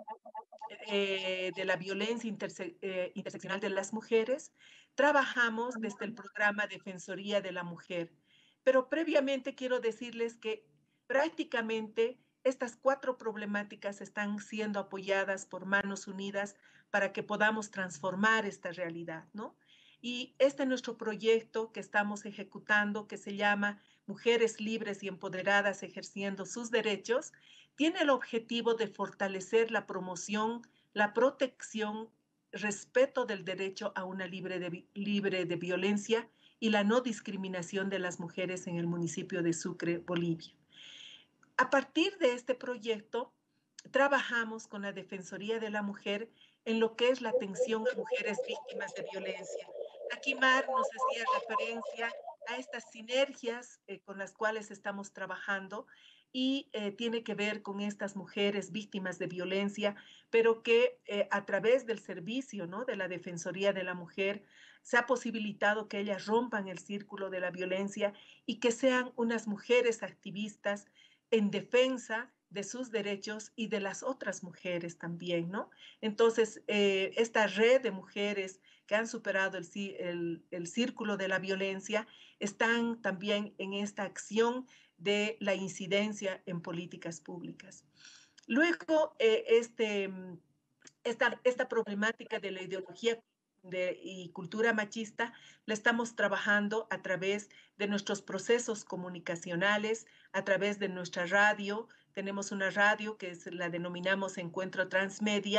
Speaker 5: eh, de la violencia interse eh, interseccional de las mujeres, trabajamos desde el programa Defensoría de la Mujer. Pero previamente quiero decirles que prácticamente estas cuatro problemáticas están siendo apoyadas por Manos Unidas para que podamos transformar esta realidad, ¿no? Y este es nuestro proyecto que estamos ejecutando, que se llama Mujeres Libres y Empoderadas Ejerciendo sus Derechos, tiene el objetivo de fortalecer la promoción, la protección, respeto del derecho a una libre de, libre de violencia y la no discriminación de las mujeres en el municipio de Sucre, Bolivia. A partir de este proyecto, trabajamos con la Defensoría de la Mujer en lo que es la atención a mujeres víctimas de violencia. Aquí Mar nos hacía referencia a estas sinergias eh, con las cuales estamos trabajando y eh, tiene que ver con estas mujeres víctimas de violencia, pero que eh, a través del servicio, ¿no?, de la Defensoría de la Mujer se ha posibilitado que ellas rompan el círculo de la violencia y que sean unas mujeres activistas en defensa de sus derechos y de las otras mujeres también, ¿no? Entonces, eh, esta red de mujeres que han superado el, el, el círculo de la violencia están también en esta acción de la incidencia en políticas públicas. Luego, eh, este, esta, esta problemática de la ideología de, y cultura machista la estamos trabajando a través de nuestros procesos comunicacionales, a través de nuestra radio. Tenemos una radio que es, la denominamos Encuentro Transmedia,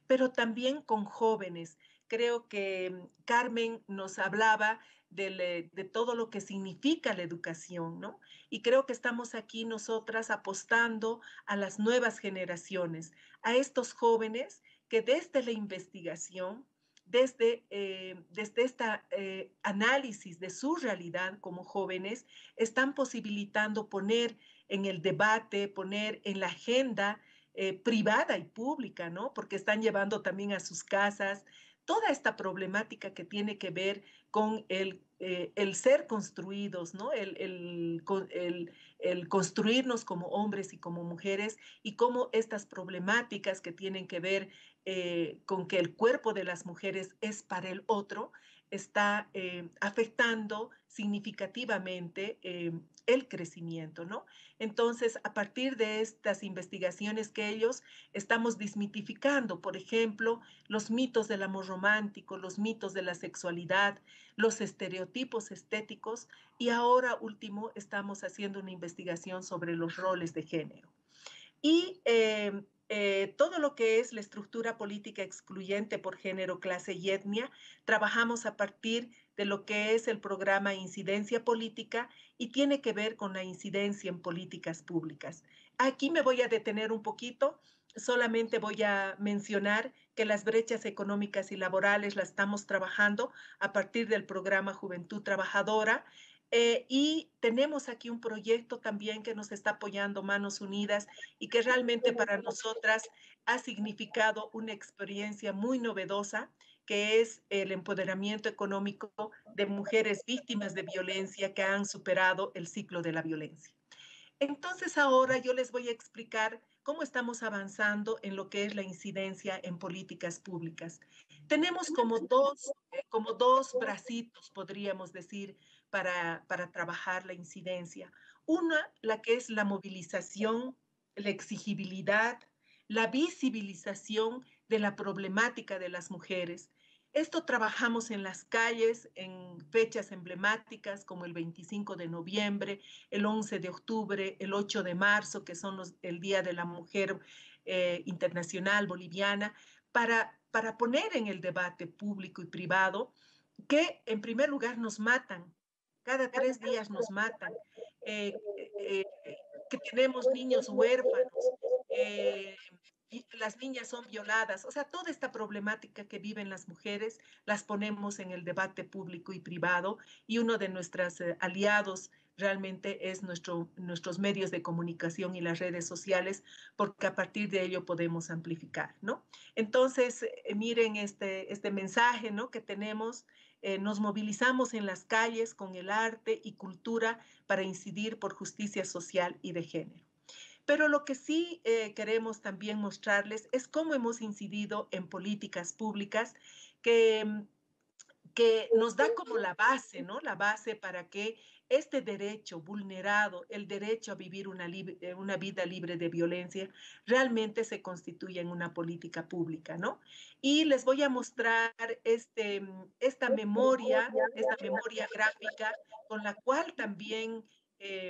Speaker 5: pero también con jóvenes. Creo que Carmen nos hablaba de, de todo lo que significa la educación, ¿no? Y creo que estamos aquí nosotras apostando a las nuevas generaciones, a estos jóvenes que desde la investigación, desde, eh, desde este eh, análisis de su realidad como jóvenes, están posibilitando poner en el debate, poner en la agenda eh, privada y pública, ¿no? Porque están llevando también a sus casas toda esta problemática que tiene que ver con el, eh, el ser construidos, ¿no? El, el, el, el, construirnos como hombres y como mujeres y cómo estas problemáticas que tienen que ver eh, con que el cuerpo de las mujeres es para el otro, está eh, afectando significativamente eh, el crecimiento, ¿no? Entonces, a partir de estas investigaciones que ellos estamos desmitificando, por ejemplo, los mitos del amor romántico, los mitos de la sexualidad, los estereotipos estéticos y ahora último estamos haciendo una investigación sobre los roles de género. Y eh, eh, todo lo que es la estructura política excluyente por género, clase y etnia, trabajamos a partir de lo que es el programa Incidencia Política y tiene que ver con la incidencia en políticas públicas. Aquí me voy a detener un poquito, solamente voy a mencionar que las brechas económicas y laborales las estamos trabajando a partir del programa Juventud Trabajadora. Eh, y tenemos aquí un proyecto también que nos está apoyando Manos Unidas y que realmente para nosotras ha significado una experiencia muy novedosa, que es el empoderamiento económico de mujeres víctimas de violencia que han superado el ciclo de la violencia. Entonces ahora yo les voy a explicar cómo estamos avanzando en lo que es la incidencia en políticas públicas. Tenemos como dos, eh, como dos bracitos, podríamos decir, para, para trabajar la incidencia. Una, la que es la movilización, la exigibilidad, la visibilización de la problemática de las mujeres. Esto trabajamos en las calles, en fechas emblemáticas como el veinticinco de noviembre, el once de octubre, el ocho de marzo, que son los, el Día de la Mujer eh, Internacional Boliviana, para, para poner en el debate público y privado que en primer lugar nos matan, cada tres días nos matan, eh, eh, que tenemos niños huérfanos, eh, y las niñas son violadas, o sea, toda esta problemática que viven las mujeres las ponemos en el debate público y privado y uno de nuestros eh, aliados realmente es nuestro, nuestros medios de comunicación y las redes sociales, porque a partir de ello podemos amplificar, ¿no? Entonces, eh, miren este, este mensaje, ¿no? Que tenemos, eh, nos movilizamos en las calles con el arte y cultura para incidir por justicia social y de género. Pero lo que sí eh, queremos también mostrarles es cómo hemos incidido en políticas públicas que, que nos da como la base, ¿no? La base para que este derecho vulnerado, el derecho a vivir una, libre, una vida libre de violencia, realmente se constituya en una política pública, ¿no? Y les voy a mostrar este, esta memoria, esta memoria gráfica con la cual también eh,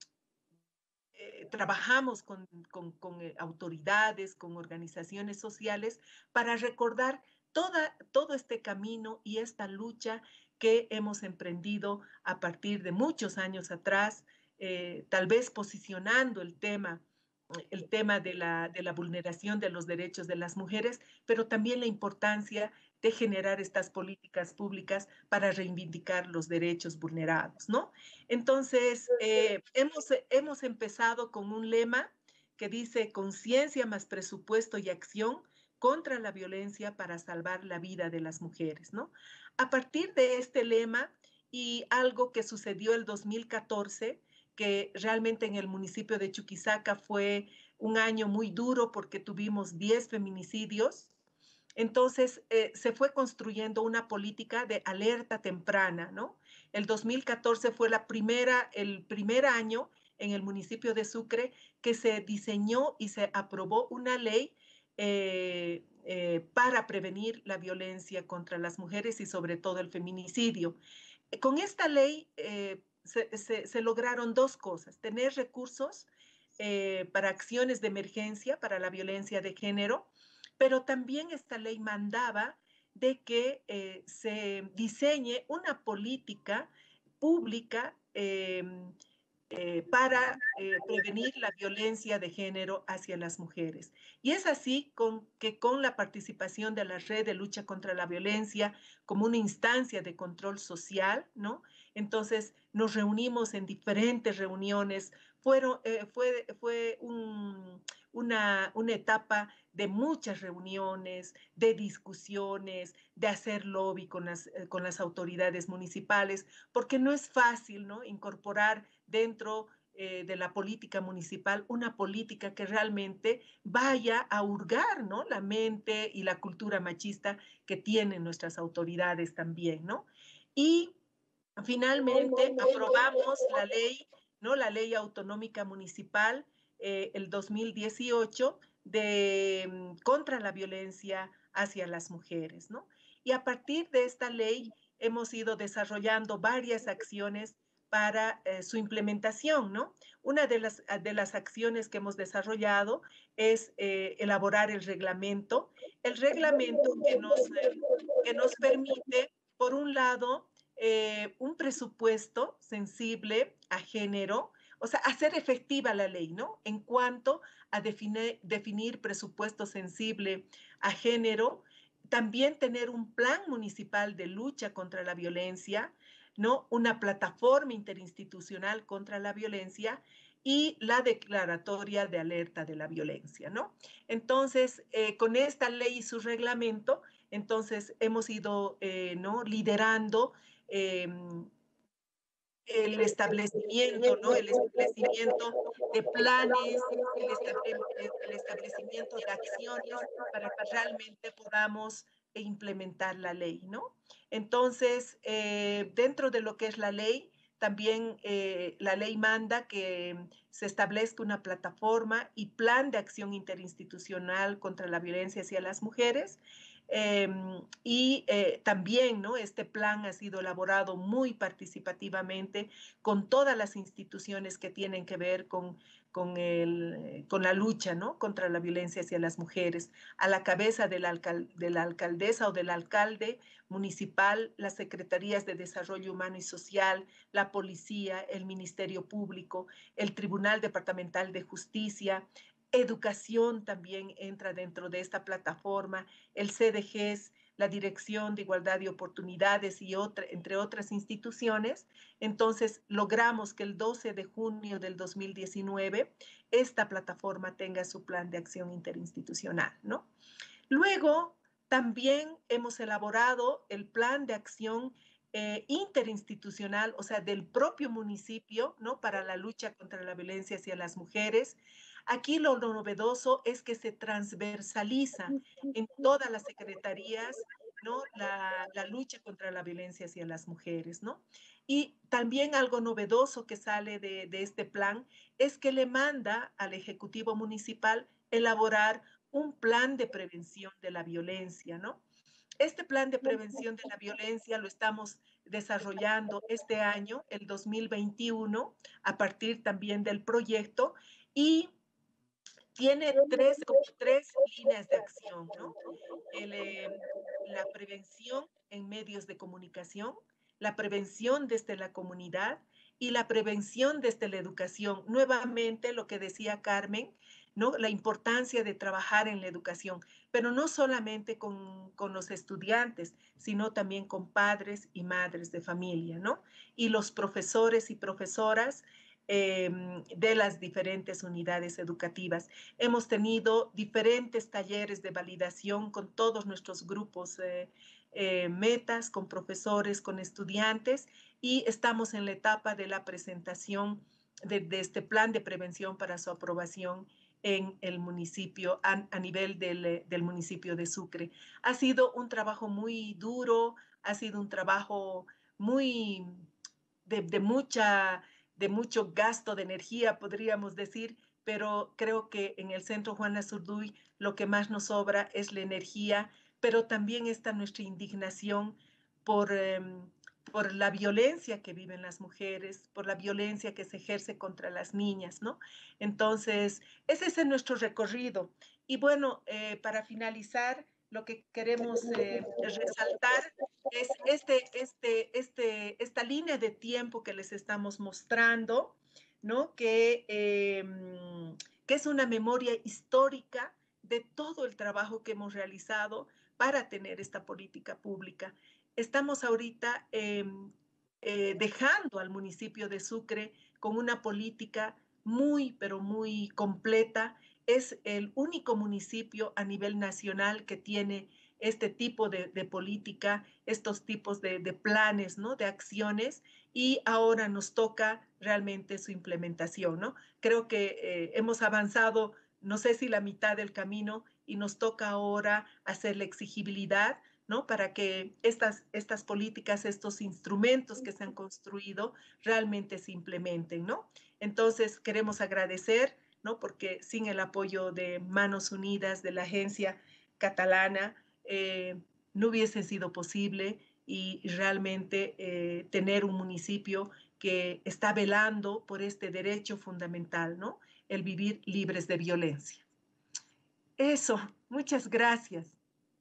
Speaker 5: eh, trabajamos con, con, con eh, autoridades, con organizaciones sociales para recordar toda, todo este camino y esta lucha que hemos emprendido a partir de muchos años atrás, eh, tal vez posicionando el tema el tema de la, de la vulneración de los derechos de las mujeres, pero también la importancia de generar estas políticas públicas para reivindicar los derechos vulnerados, ¿no? Entonces, eh, hemos, hemos empezado con un lema que dice conciencia más presupuesto y acción contra la violencia para salvar la vida de las mujeres, ¿no? A partir de este lema y algo que sucedió el dos mil catorce, que realmente en el municipio de Chuquisaca fue un año muy duro porque tuvimos diez feminicidios. Entonces, eh, se fue construyendo una política de alerta temprana, ¿no? El dos mil catorce fue la primera, el primer año en el municipio de Sucre que se diseñó y se aprobó una ley eh, eh, para prevenir la violencia contra las mujeres y sobre todo el feminicidio. Con esta ley eh, se, se, se, lograron dos cosas, tener recursos eh, para acciones de emergencia para la violencia de género, pero también esta ley mandaba de que eh, se diseñe una política pública eh, eh, para eh, prevenir la violencia de género hacia las mujeres. Y es así con, que con la participación de la Red de Lucha contra la Violencia como una instancia de control social, ¿no? Entonces nos reunimos en diferentes reuniones. Fueron, eh, fue fue un, una, una etapa de muchas reuniones, de discusiones, de hacer lobby con las, eh, con las autoridades municipales, porque no es fácil, ¿no?, incorporar dentro eh, de la política municipal una política que realmente vaya a hurgar, ¿no?, la mente y la cultura machista que tienen nuestras autoridades también, ¿no? Y finalmente aprobamos la ley, ¿no?, la ley autonómica municipal eh, el dos mil dieciocho de, contra la violencia hacia las mujeres, ¿no? Y a partir de esta ley hemos ido desarrollando varias acciones para eh, su implementación, ¿no? Una de las, de las acciones que hemos desarrollado es eh, elaborar el reglamento, el reglamento que nos, eh, que nos permite, por un lado, eh, un presupuesto sensible a género, o sea, hacer efectiva la ley, ¿no?, en cuanto a definir, definir presupuesto sensible a género, también tener un plan municipal de lucha contra la violencia, ¿no?, una plataforma interinstitucional contra la violencia y la declaratoria de alerta de la violencia, ¿no? Entonces, eh, con esta ley y su reglamento, entonces hemos ido, eh, ¿no?, liderando eh, el establecimiento, ¿no?, el establecimiento de planes, el, estable, el establecimiento de acciones para que realmente podamos implementar la ley, ¿no? Entonces, eh, dentro de lo que es la ley, también eh, la ley manda que se establezca una plataforma y plan de acción interinstitucional contra la violencia hacia las mujeres. Eh, y eh, también, ¿no?, este plan ha sido elaborado muy participativamente con todas las instituciones que tienen que ver con, con, el, con la lucha, ¿no?, contra la violencia hacia las mujeres, a la cabeza de la, alcal de la alcaldesa o del alcalde municipal, las secretarías de Desarrollo Humano y Social, la policía, el Ministerio Público, el Tribunal Departamental de Justicia. Educación también entra dentro de esta plataforma, el C D G E S, la Dirección de Igualdad de Oportunidades y otra, entre otras instituciones. Entonces, logramos que el doce de junio del dos mil diecinueve esta plataforma tenga su plan de acción interinstitucional, ¿no? Luego, también hemos elaborado el plan de acción eh, interinstitucional, o sea, del propio municipio, ¿no?, para la lucha contra la violencia hacia las mujeres. Aquí lo, lo novedoso es que se transversaliza en todas las secretarías, ¿no?, la, la lucha contra la violencia hacia las mujeres, ¿no? Y también algo novedoso que sale de, de este plan es que le manda al Ejecutivo Municipal elaborar un plan de prevención de la violencia, ¿no? Este plan de prevención de la violencia lo estamos desarrollando este año, el dos mil veintiuno, a partir también del proyecto, y tiene tres, como tres líneas de acción, ¿no? El, eh, la prevención en medios de comunicación, la prevención desde la comunidad y la prevención desde la educación. Nuevamente, lo que decía Carmen, ¿no?, la importancia de trabajar en la educación, pero no solamente con, con los estudiantes, sino también con padres y madres de familia, ¿no?, y los profesores y profesoras eh, de las diferentes unidades educativas. Hemos tenido diferentes talleres de validación con todos nuestros grupos eh, eh, metas, con profesores, con estudiantes, y estamos en la etapa de la presentación de, de este plan de prevención para su aprobación en el municipio, a, a nivel del, del municipio de Sucre. Ha sido un trabajo muy duro, ha sido un trabajo muy de, de mucha de mucho gasto de energía, podríamos decir, pero creo que en el Centro Juana Zurduy lo que más nos sobra es la energía, pero también está nuestra indignación por, eh, por la violencia que viven las mujeres, por la violencia que se ejerce contra las niñas, ¿no? Entonces, ese es nuestro recorrido. Y bueno, eh, para finalizar, lo que queremos eh, resaltar es este, este, este, esta línea de tiempo que les estamos mostrando, ¿no? Que, eh, que es una memoria histórica de todo el trabajo que hemos realizado para tener esta política pública. Estamos ahorita eh, eh, dejando al municipio de Sucre con una política muy, pero muy completa. Es el único municipio a nivel nacional que tiene este tipo de, de política, estos tipos de, de planes, ¿no? De acciones, y ahora nos toca realmente su implementación, ¿no? Creo que eh, hemos avanzado, no sé si la mitad del camino, y nos toca ahora hacer la exigibilidad, ¿no? Para que estas, estas políticas, estos instrumentos que se han construido realmente se implementen, ¿no? Entonces, queremos agradecer, ¿no? Porque sin el apoyo de Manos Unidas, de la agencia catalana, eh, no hubiese sido posible, y realmente eh, tener un municipio que está velando por este derecho fundamental, ¿no? El vivir libres de violencia. Eso, muchas gracias.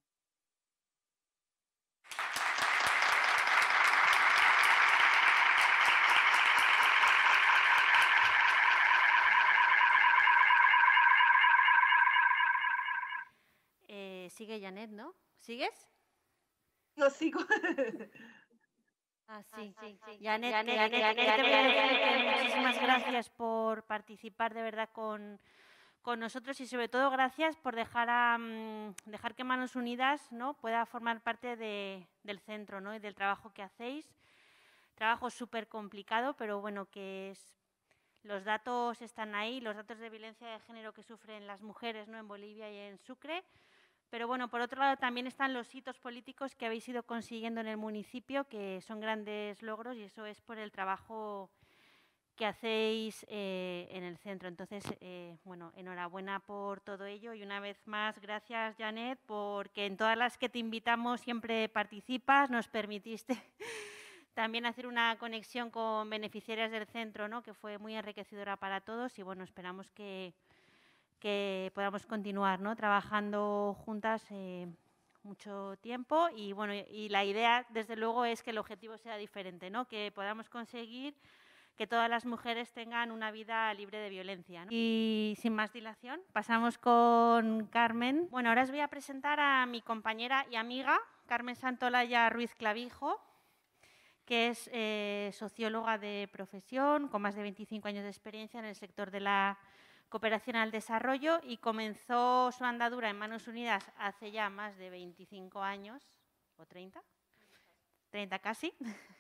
Speaker 1: Eh, sigue Janet, ¿no? ¿Sigues?
Speaker 5: Yo sigo.
Speaker 1: Ah, sí. Ah, sí, sí. Janet, Janet, Janet, Janet, Janet, te voy a decir que muchísimas gracias por participar de verdad con, con nosotros, y sobre todo gracias por dejar, a, um, dejar que Manos Unidas, ¿no? pueda formar parte de, del centro, ¿no? y del trabajo que hacéis. Trabajo súper complicado, pero bueno, que es, los datos están ahí, los datos de violencia de género que sufren las mujeres, ¿no? en Bolivia y en Sucre. Pero bueno, por otro lado también están los hitos políticos que habéis ido consiguiendo en el municipio, que son grandes logros, y eso es por el trabajo que hacéis eh, en el centro. Entonces, eh, bueno, enhorabuena por todo ello, y una vez más, gracias, Janet, porque en todas las que te invitamos siempre participas, nos permitiste también hacer una conexión con beneficiarias del centro, ¿no? que fue muy enriquecedora para todos, y bueno, esperamos que que podamos continuar, ¿no? trabajando juntas eh, mucho tiempo, y bueno, y la idea desde luego es que el objetivo sea diferente, ¿no? que podamos conseguir que todas las mujeres tengan una vida libre de violencia, ¿no? Y sin más dilación, pasamos con Carmen. Bueno, ahora os voy a presentar a mi compañera y amiga, Carmen Santolaya Ruiz Clavijo, que es eh, socióloga de profesión, con más de veinticinco años de experiencia en el sector de la cooperación al desarrollo, y comenzó su andadura en Manos Unidas hace ya más de veinticinco años, o treinta, treinta casi.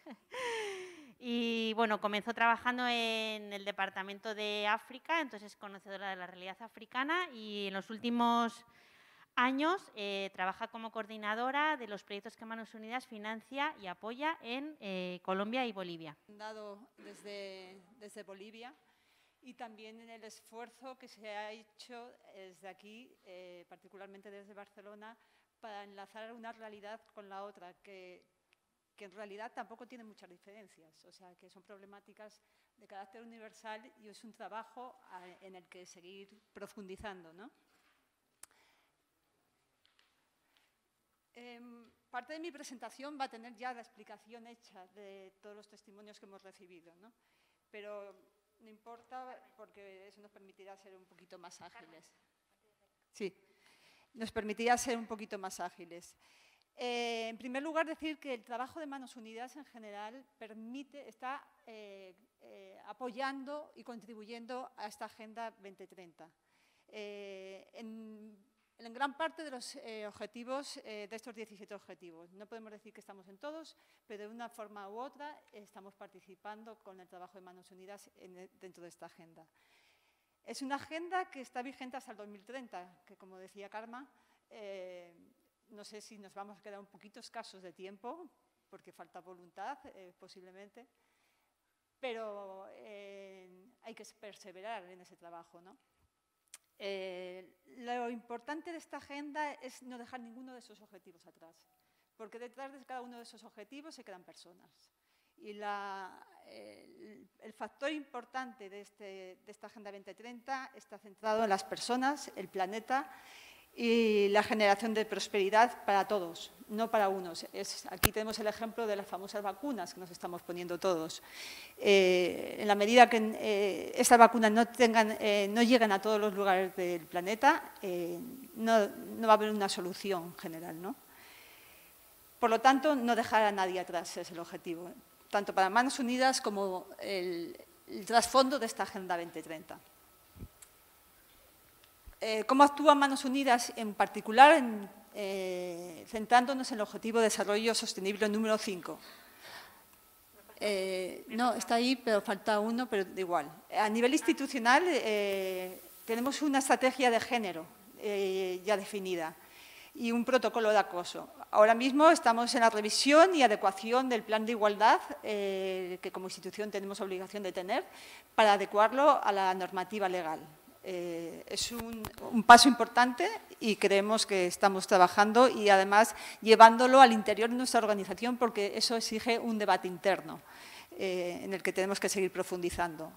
Speaker 1: Y bueno, comenzó trabajando en el Departamento de África, entonces es conocedora de la realidad africana, y en los últimos años eh, trabaja como coordinadora de los proyectos que Manos Unidas financia y apoya en eh, Colombia y Bolivia.
Speaker 6: Dado desde, desde Bolivia, y también en el esfuerzo que se ha hecho desde aquí, eh, particularmente desde Barcelona, para enlazar una realidad con la otra, que, que en realidad tampoco tiene muchas diferencias, o sea, que son problemáticas de carácter universal, y es un trabajo a, en el que seguir profundizando, ¿no? Eh, parte de mi presentación va a tener ya la explicación hecha de todos los testimonios que hemos recibido, ¿no? Pero no importa, porque eso nos permitirá ser un poquito más ágiles. Sí, nos permitirá ser un poquito más ágiles. Eh, en primer lugar, decir que el trabajo de Manos Unidas en general permite, está eh, eh, apoyando y contribuyendo a esta Agenda veinte treinta. Eh, en, en gran parte de los eh, objetivos, eh, de estos diecisiete objetivos. No podemos decir que estamos en todos, pero de una forma u otra estamos participando con el trabajo de Manos Unidas en, dentro de esta agenda. Es una agenda que está vigente hasta el dos mil treinta, que como decía Karma, eh, no sé si nos vamos a quedar un poquito escasos de tiempo, porque falta voluntad, eh, posiblemente, pero eh, hay que perseverar en ese trabajo, ¿no? Eh, lo importante de esta agenda es no dejar ninguno de esos objetivos atrás, porque detrás de cada uno de esos objetivos se quedan personas. Y la, el, el factor importante de, este, de esta Agenda veinte treinta está centrado en las personas, el planeta y la generación de prosperidad para todos, no para unos. Es, aquí tenemos el ejemplo de las famosas vacunas que nos estamos poniendo todos. Eh, en la medida que eh, estas vacunas no, tengan, eh, no lleguen a todos los lugares del planeta, eh, no, no va a haber una solución general, ¿no? Por lo tanto, no dejar a nadie atrás es el objetivo, tanto para Manos Unidas como el, el trasfondo de esta Agenda veinte treinta. Eh, ¿Cómo actúa Manos Unidas en particular, en, eh, centrándonos en el Objetivo de Desarrollo Sostenible número cinco? Eh, no, está ahí, pero falta uno, pero da igual. A nivel institucional, eh, tenemos una estrategia de género eh, ya definida y un protocolo de acoso. Ahora mismo estamos en la revisión y adecuación del plan de igualdad eh, que como institución tenemos obligación de tener para adecuarlo a la normativa legal. Eh, es un, un paso importante y creemos que estamos trabajando y además llevándolo al interior de nuestra organización porque eso exige un debate interno eh, en el que tenemos que seguir profundizando.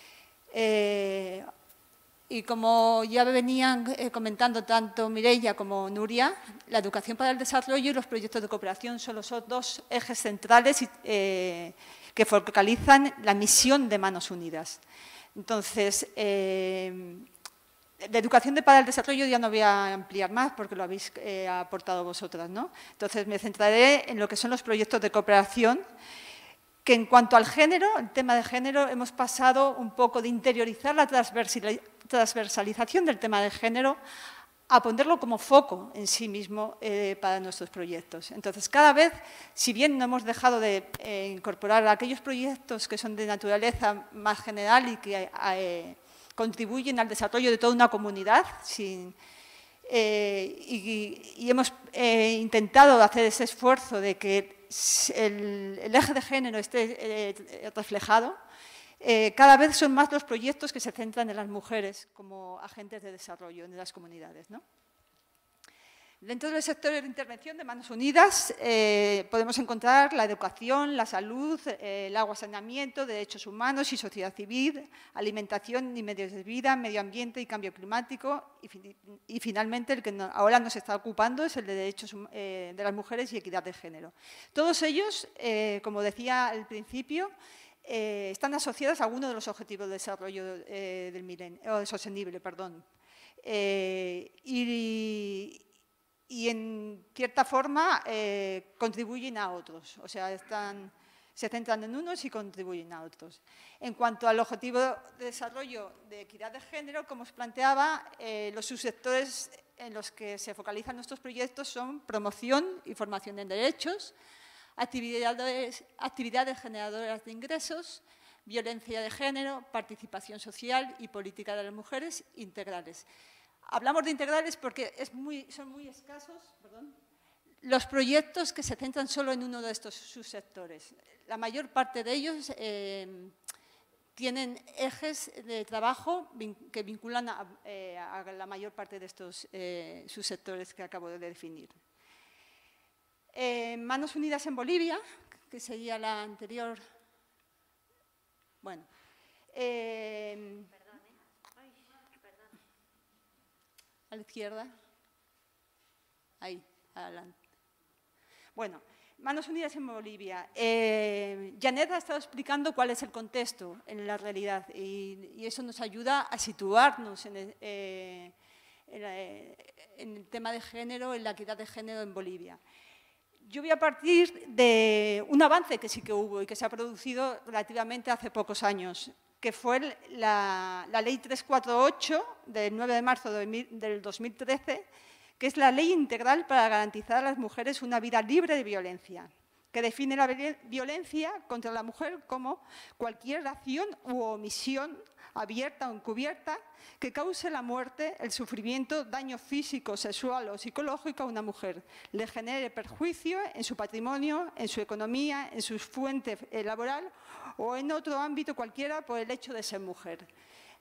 Speaker 6: Eh, Y como ya venían eh, comentando tanto Mireia como Nuria, la educación para el desarrollo y los proyectos de cooperación son los dos ejes centrales eh, que focalizan la misión de Manos Unidas. Entonces, eh, de educación para el desarrollo ya no voy a ampliar más porque lo habéis eh, aportado vosotras, ¿no? Entonces, me centraré en lo que son los proyectos de cooperación, que en cuanto al género, el tema de género, hemos pasado un poco de interiorizar la transversalización del tema de género a ponerlo como foco en sí mismo eh, para nuestros proyectos. Entonces, cada vez, si bien no hemos dejado de eh, incorporar aquellos proyectos que son de naturaleza más general y que eh, contribuyen al desarrollo de toda una comunidad, sin, eh, y, y hemos eh, intentado hacer ese esfuerzo de que El, el eje de género esté eh, reflejado, eh, cada vez son más los proyectos que se centran en las mujeres como agentes de desarrollo en las comunidades, ¿no? Dentro del sector de intervención de Manos Unidas eh, podemos encontrar la educación, la salud, eh, el agua, saneamiento, derechos humanos y sociedad civil, alimentación y medios de vida, medio ambiente y cambio climático y, y finalmente el que no, ahora nos está ocupando es el de derechos eh, de las mujeres y equidad de género. Todos ellos, eh, como decía al principio, eh, están asociados a alguno de los objetivos de desarrollo eh, del milenio, oh, sostenible, perdón. Eh, y, y en cierta forma eh, contribuyen a otros, o sea, están, se centran en unos y contribuyen a otros. En cuanto al objetivo de desarrollo de equidad de género, como os planteaba, eh, los subsectores en los que se focalizan nuestros proyectos son promoción y formación en derechos, actividades, actividades generadoras de ingresos, violencia de género, participación social y política de las mujeres integrales. Hablamos de integrales porque es muy, son muy escasos, perdón, los proyectos que se centran solo en uno de estos subsectores. La mayor parte de ellos eh, tienen ejes de trabajo que vinculan a, eh, a la mayor parte de estos eh, subsectores que acabo de definir. Eh, Manos Unidas en Bolivia, que sería la anterior. Bueno. Eh, A la izquierda. Ahí, adelante. Bueno, Manos Unidas en Bolivia. Eh, Janet ha estado explicando cuál es el contexto en la realidad y, y eso nos ayuda a situarnos en el, eh, en, eh, en el tema de género, en la equidad de género en Bolivia. Yo voy a partir de un avance que sí que hubo y que se ha producido relativamente hace pocos años, que fue la, la Ley trescientos cuarenta y ocho del nueve de marzo del dos mil trece, que es la Ley Integral para garantizar a las mujeres una vida libre de violencia, que define la violencia contra la mujer como cualquier acción u omisión, abierta o encubierta, que cause la muerte, el sufrimiento, daño físico, sexual o psicológico a una mujer, le genere perjuicio en su patrimonio, en su economía, en su fuente laboral o en otro ámbito cualquiera por el hecho de ser mujer.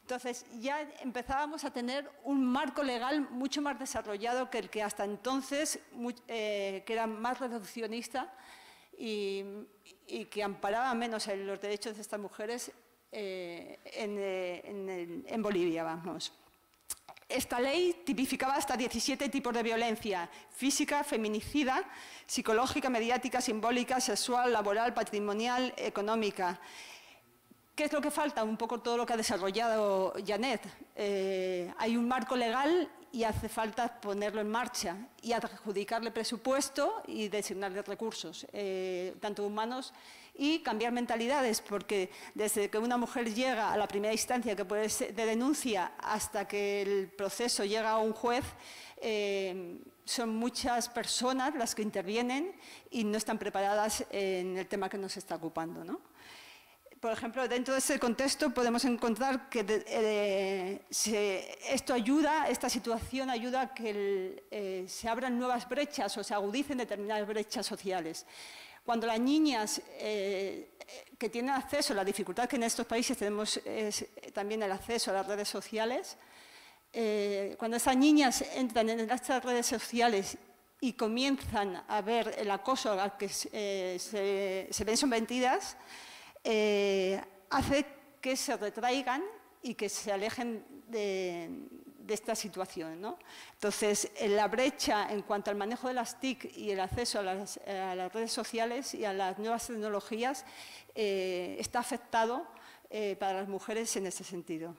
Speaker 6: Entonces, ya empezábamos a tener un marco legal mucho más desarrollado que el que hasta entonces, muy, eh, que era más reduccionista y, y que amparaba menos en los derechos de estas mujeres eh, en, eh, en, el, en Bolivia, vamos. Esta ley tipificaba hasta diecisiete tipos de violencia: física, feminicida, psicológica, mediática, simbólica, sexual, laboral, patrimonial, económica. ¿Qué es lo que falta? Un poco todo lo que ha desarrollado Janet. Eh, hay un marco legal y hace falta ponerlo en marcha y adjudicarle presupuesto y designarle recursos, eh, tanto humanos, y cambiar mentalidades, porque desde que una mujer llega a la primera instancia, que puede ser de denuncia, hasta que el proceso llega a un juez, eh, son muchas personas las que intervienen y no están preparadas en el tema que nos está ocupando, ¿no? Por ejemplo, dentro de ese contexto podemos encontrar que de, eh, se, esto ayuda, esta situación ayuda a que el, eh, se abran nuevas brechas o se agudicen determinadas brechas sociales. Cuando las niñas eh, que tienen acceso, la dificultad que en estos países tenemos es también el acceso a las redes sociales, eh, cuando esas niñas entran en estas redes sociales y comienzan a ver el acoso al que eh, se, se ven sometidas, Eh, hace que se retraigan y que se alejen de, de esta situación, ¿no? Entonces, la brecha en cuanto al manejo de las T I C y el acceso a las, a las redes sociales y a las nuevas tecnologías eh, está afectado eh, para las mujeres en ese sentido.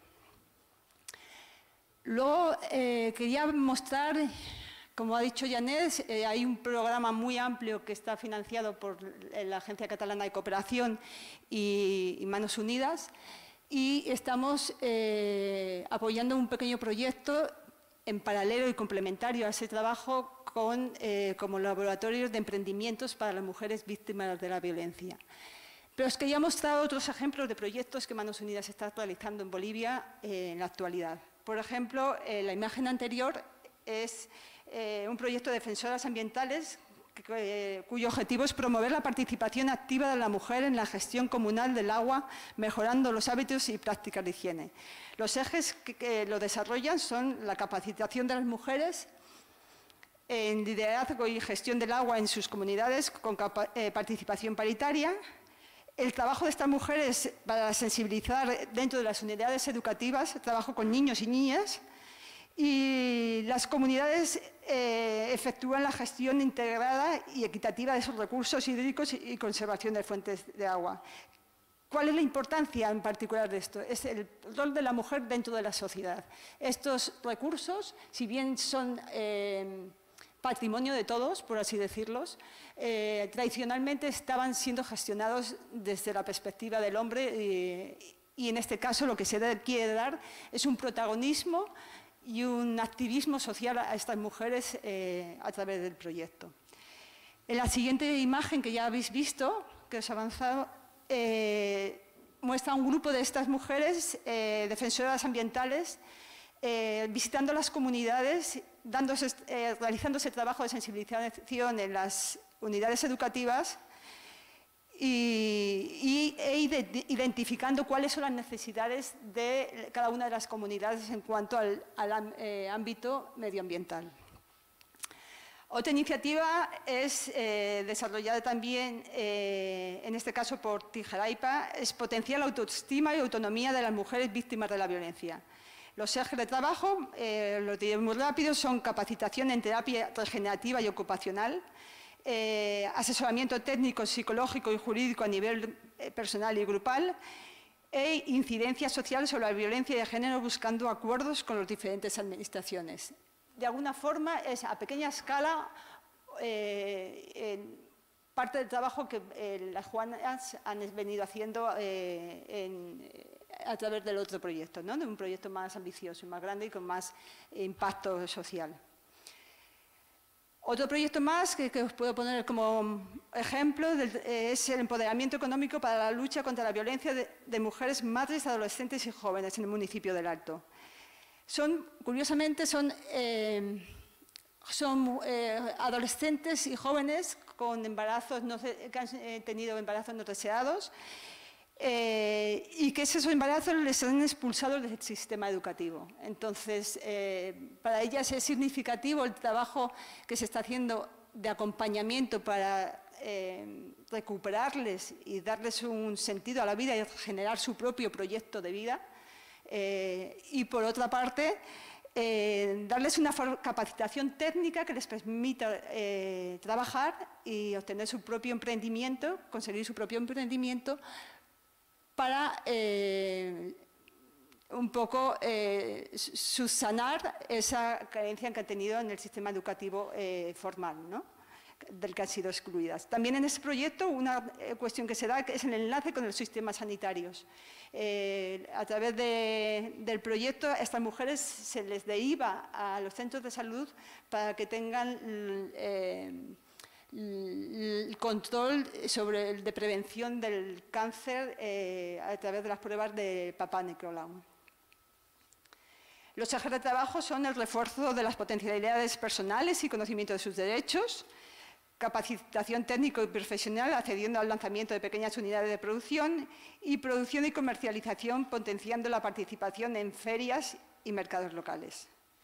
Speaker 6: Luego, eh, quería mostrar, como ha dicho Janet, eh, hay un programa muy amplio que está financiado por la Agencia Catalana de Cooperación y, y Manos Unidas, y estamos eh, apoyando un pequeño proyecto en paralelo y complementario a ese trabajo con, eh, como laboratorios de emprendimientos para las mujeres víctimas de la violencia. Pero os quería mostrar otros ejemplos de proyectos que Manos Unidas está realizando en Bolivia eh, en la actualidad. Por ejemplo, eh, la imagen anterior es Eh, un proyecto de defensoras ambientales que, eh, cuyo objetivo es promover la participación activa de la mujer en la gestión comunal del agua, mejorando los hábitos y prácticas de higiene. Los ejes que, que lo desarrollan son la capacitación de las mujeres en liderazgo y gestión del agua en sus comunidades con eh, participación paritaria, el trabajo de estas mujeres para sensibilizar dentro de las unidades educativas, trabajo con niños y niñas, y las comunidades eh, efectúan la gestión integrada y equitativa de esos recursos hídricos y conservación de fuentes de agua. ¿Cuál es la importancia en particular de esto? Es el rol de la mujer dentro de la sociedad. Estos recursos, si bien son eh, patrimonio de todos, por así decirlos, eh, tradicionalmente estaban siendo gestionados desde la perspectiva del hombre y, y en este caso lo que se quiere dar es un protagonismo y un activismo social a estas mujeres eh, a través del proyecto. En la siguiente imagen que ya habéis visto, que os he avanzado, eh, muestra un grupo de estas mujeres eh, defensoras ambientales eh, visitando las comunidades, dándose, eh, realizando ese trabajo de sensibilización en las unidades educativas y, y, e identificando cuáles son las necesidades de cada una de las comunidades en cuanto al, al eh, ámbito medioambiental. Otra iniciativa es eh, desarrollada también, eh, en este caso por Tijaraipa, es potenciar la autoestima y autonomía de las mujeres víctimas de la violencia. Los ejes de trabajo, eh, los diré muy rápido, son capacitación en terapia regenerativa y ocupacional, Eh, asesoramiento técnico, psicológico y jurídico a nivel eh, personal y grupal e incidencia social sobre la violencia de género buscando acuerdos con las diferentes administraciones. De alguna forma es a pequeña escala eh, en parte del trabajo que eh, las Juanas han venido haciendo eh, en, a través del otro proyecto, ¿no? De un proyecto más ambicioso y más grande y con más impacto social. Otro proyecto más que, que os puedo poner como ejemplo del, eh, es el empoderamiento económico para la lucha contra la violencia de, de mujeres, madres, adolescentes y jóvenes en el municipio del Alto. Son, curiosamente, son, eh, son eh, adolescentes y jóvenes con embarazos no, que han tenido embarazos no deseados. eh, y que esos embarazos les han expulsado del sistema educativo. Entonces, eh, para ellas es significativo el trabajo que se está haciendo de acompañamiento para eh, recuperarles y darles un sentido a la vida y generar su propio proyecto de vida. Eh, y por otra parte, eh, darles una capacitación técnica que les permita eh, trabajar y obtener su propio emprendimiento, conseguir su propio emprendimiento para eh, un poco eh, subsanar esa carencia que han tenido en el sistema educativo eh, formal, ¿no?, del que han sido excluidas. También en este proyecto una cuestión que se da es el enlace con los sistemas sanitarios. Eh, a través de, del proyecto a estas mujeres se les deriva a los centros de salud para que tengan eh, el control sobre el de prevención del cáncer eh, a través de las pruebas de Papa Nicolau. Los ejes de trabajo son el refuerzo de las potencialidades personales y conocimiento de sus derechos, capacitación técnico y profesional accediendo al lanzamiento de pequeñas unidades de producción y producción y comercialización potenciando la participación en ferias y mercados locales.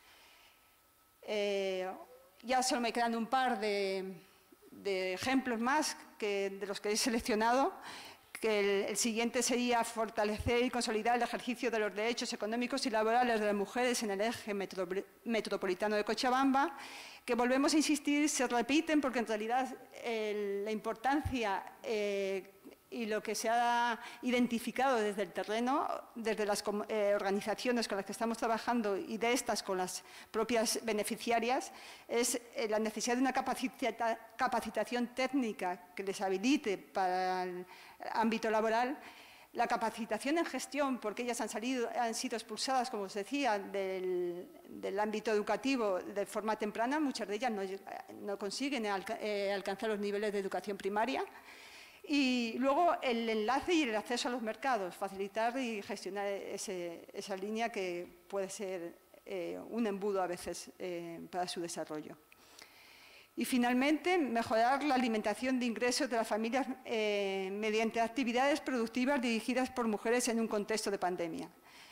Speaker 6: Eh, ya solo me quedan un par de, de ejemplos más que, de los que he seleccionado, que el, el siguiente sería fortalecer y consolidar el ejercicio de los derechos económicos y laborales de las mujeres en el eje metro, metropolitano de Cochabamba, que volvemos a insistir, se repiten porque en realidad eh, la importancia eh, y lo que se ha identificado desde el terreno, desde las eh, organizaciones con las que estamos trabajando y de estas con las propias beneficiarias, es eh, la necesidad de una capacita capacitación técnica que les habilite para el ámbito laboral, la capacitación en gestión, porque ellas han, salido, han sido expulsadas, como os decía, del, del ámbito educativo de forma temprana. Muchas de ellas no, no consiguen alca eh, alcanzar los niveles de educación primaria. Y luego el enlace y el acceso a los mercados, facilitar y gestionar ese, esa línea que puede ser eh, un embudo a veces eh, para su desarrollo. Y finalmente, mejorar la alimentación de ingresos de las familias eh, mediante actividades productivas dirigidas por mujeres en un contexto de pandemia.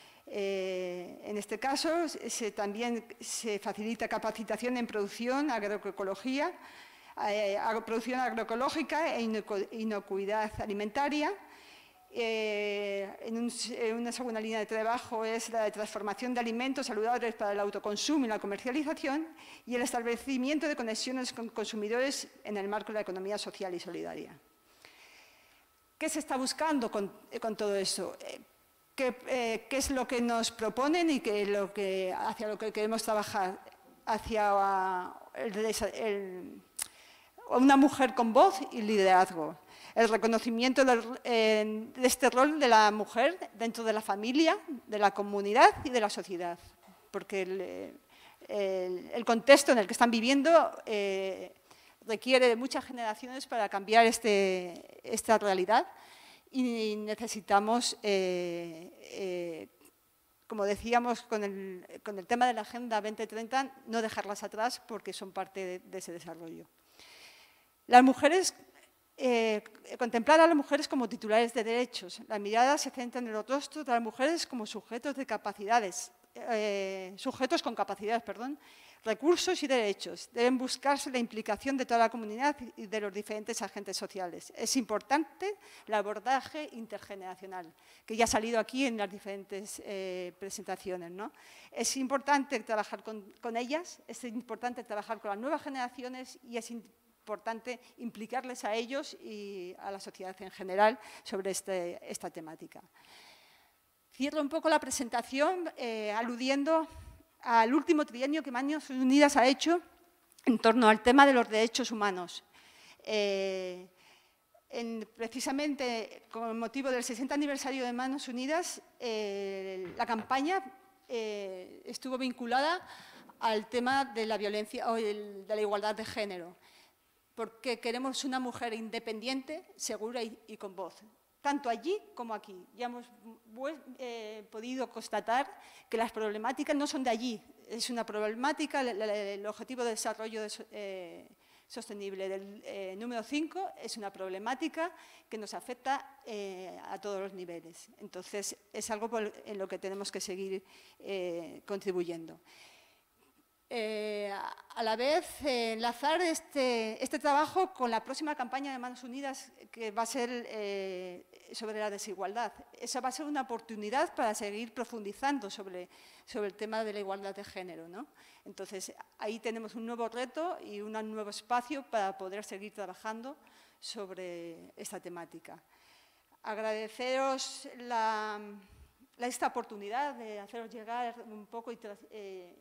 Speaker 6: Eh, en este caso, se, también se facilita capacitación en producción, agroecología, eh, producción agroecológica e inocuidad alimentaria. Eh, en, un, en una segunda línea de trabajo es la de transformación de alimentos saludables para el autoconsumo y la comercialización y el establecimiento de conexiones con consumidores en el marco de la economía social y solidaria. ¿Qué se está buscando con, con todo eso? ¿Qué, eh, ¿Qué es lo que nos proponen y qué lo que, hacia lo que queremos trabajar? Hacia el, el, una mujer con voz y liderazgo. El reconocimiento del, eh, de este rol de la mujer dentro de la familia, de la comunidad y de la sociedad. Porque el, el, el contexto en el que están viviendo eh, requiere de muchas generaciones para cambiar este, esta realidad y necesitamos, eh, eh, como decíamos con el, con el tema de la Agenda veinte treinta, no dejarlas atrás porque son parte de, de ese desarrollo. Las mujeres... Eh, contemplar a las mujeres como titulares de derechos. La mirada se centra en el rostro de las mujeres como sujetos de capacidades, eh, sujetos con capacidades, perdón, recursos y derechos. Deben buscarse la implicación de toda la comunidad y de los diferentes agentes sociales. Es importante el abordaje intergeneracional, que ya ha salido aquí en las diferentes eh, presentaciones, ¿no? Es importante trabajar con, con ellas, es importante trabajar con las nuevas generaciones y es importante importante implicarles a ellos y a la sociedad en general sobre este, esta temática. Cierro un poco la presentación eh, aludiendo al último trienio que Manos Unidas ha hecho en torno al tema de los derechos humanos. Eh, en, precisamente con motivo del sesenta aniversario de Manos Unidas, eh, la campaña eh, estuvo vinculada al tema de la violencia o el, de la igualdad de género, porque queremos una mujer independiente, segura y, y con voz, tanto allí como aquí. Ya hemos eh, podido constatar que las problemáticas no son de allí, es una problemática, el, el objetivo de desarrollo de, eh, sostenible del eh, número cinco es una problemática que nos afecta eh, a todos los niveles. Entonces, es algo por, en lo que tenemos que seguir eh, contribuyendo. Eh, a la vez, eh, enlazar este, este trabajo con la próxima campaña de Manos Unidas que va a ser eh, sobre la desigualdad. Esa va a ser una oportunidad para seguir profundizando sobre, sobre el tema de la igualdad de género, ¿no? Entonces, ahí tenemos un nuevo reto y un nuevo espacio para poder seguir trabajando sobre esta temática. Agradeceros la, la, esta oportunidad de haceros llegar un poco y eh,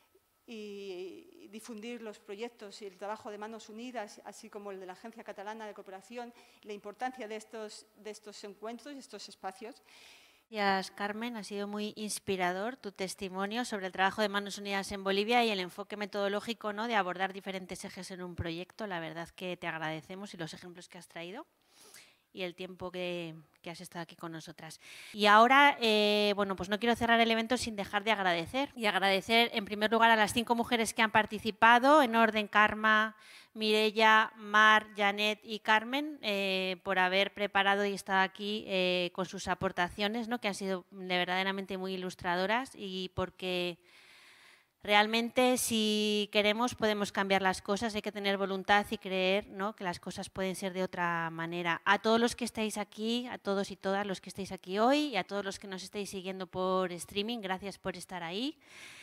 Speaker 6: y difundir los proyectos y el trabajo de Manos Unidas, así como el de la Agencia Catalana de Cooperación, la importancia de estos, de estos encuentros y estos espacios.
Speaker 1: Gracias, Carmen. Ha sido muy inspirador tu testimonio sobre el trabajo de Manos Unidas en Bolivia y el enfoque metodológico, ¿no?, de abordar diferentes ejes en un proyecto. La verdad que te agradecemos y los ejemplos que has traído y el tiempo que, que has estado aquí con nosotras. Y ahora, eh, bueno, pues no quiero cerrar el evento sin dejar de agradecer. Y agradecer, en primer lugar, a las cinco mujeres que han participado, en orden: Karma, Mireia, Mar, Janet y Carmen, eh, por haber preparado y estado aquí eh, con sus aportaciones, ¿no?, que han sido de verdaderamente muy ilustradoras, y porque realmente, si queremos, podemos cambiar las cosas. Hay que tener voluntad y creer, ¿no?, que las cosas pueden ser de otra manera. A todos los que estáis aquí, a todos y todas los que estáis aquí hoy y a todos los que nos estáis siguiendo por streaming, gracias por estar ahí.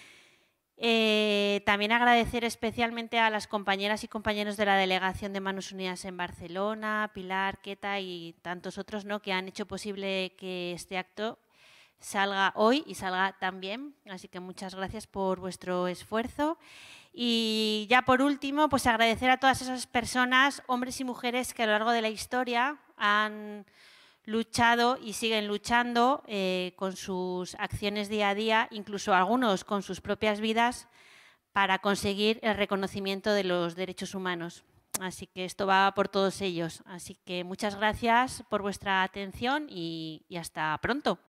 Speaker 1: Eh, también agradecer especialmente a las compañeras y compañeros de la Delegación de Manos Unidas en Barcelona, Pilar, Queta y tantos otros, ¿no?, que han hecho posible que este acto salga hoy y salga también. Así que muchas gracias por vuestro esfuerzo. Y ya por último, pues agradecer a todas esas personas, hombres y mujeres, que a lo largo de la historia han luchado y siguen luchando eh, con sus acciones día a día, incluso algunos con sus propias vidas, para conseguir el reconocimiento de los derechos humanos. Así que esto va por todos ellos. Así que muchas gracias por vuestra atención y, y hasta pronto.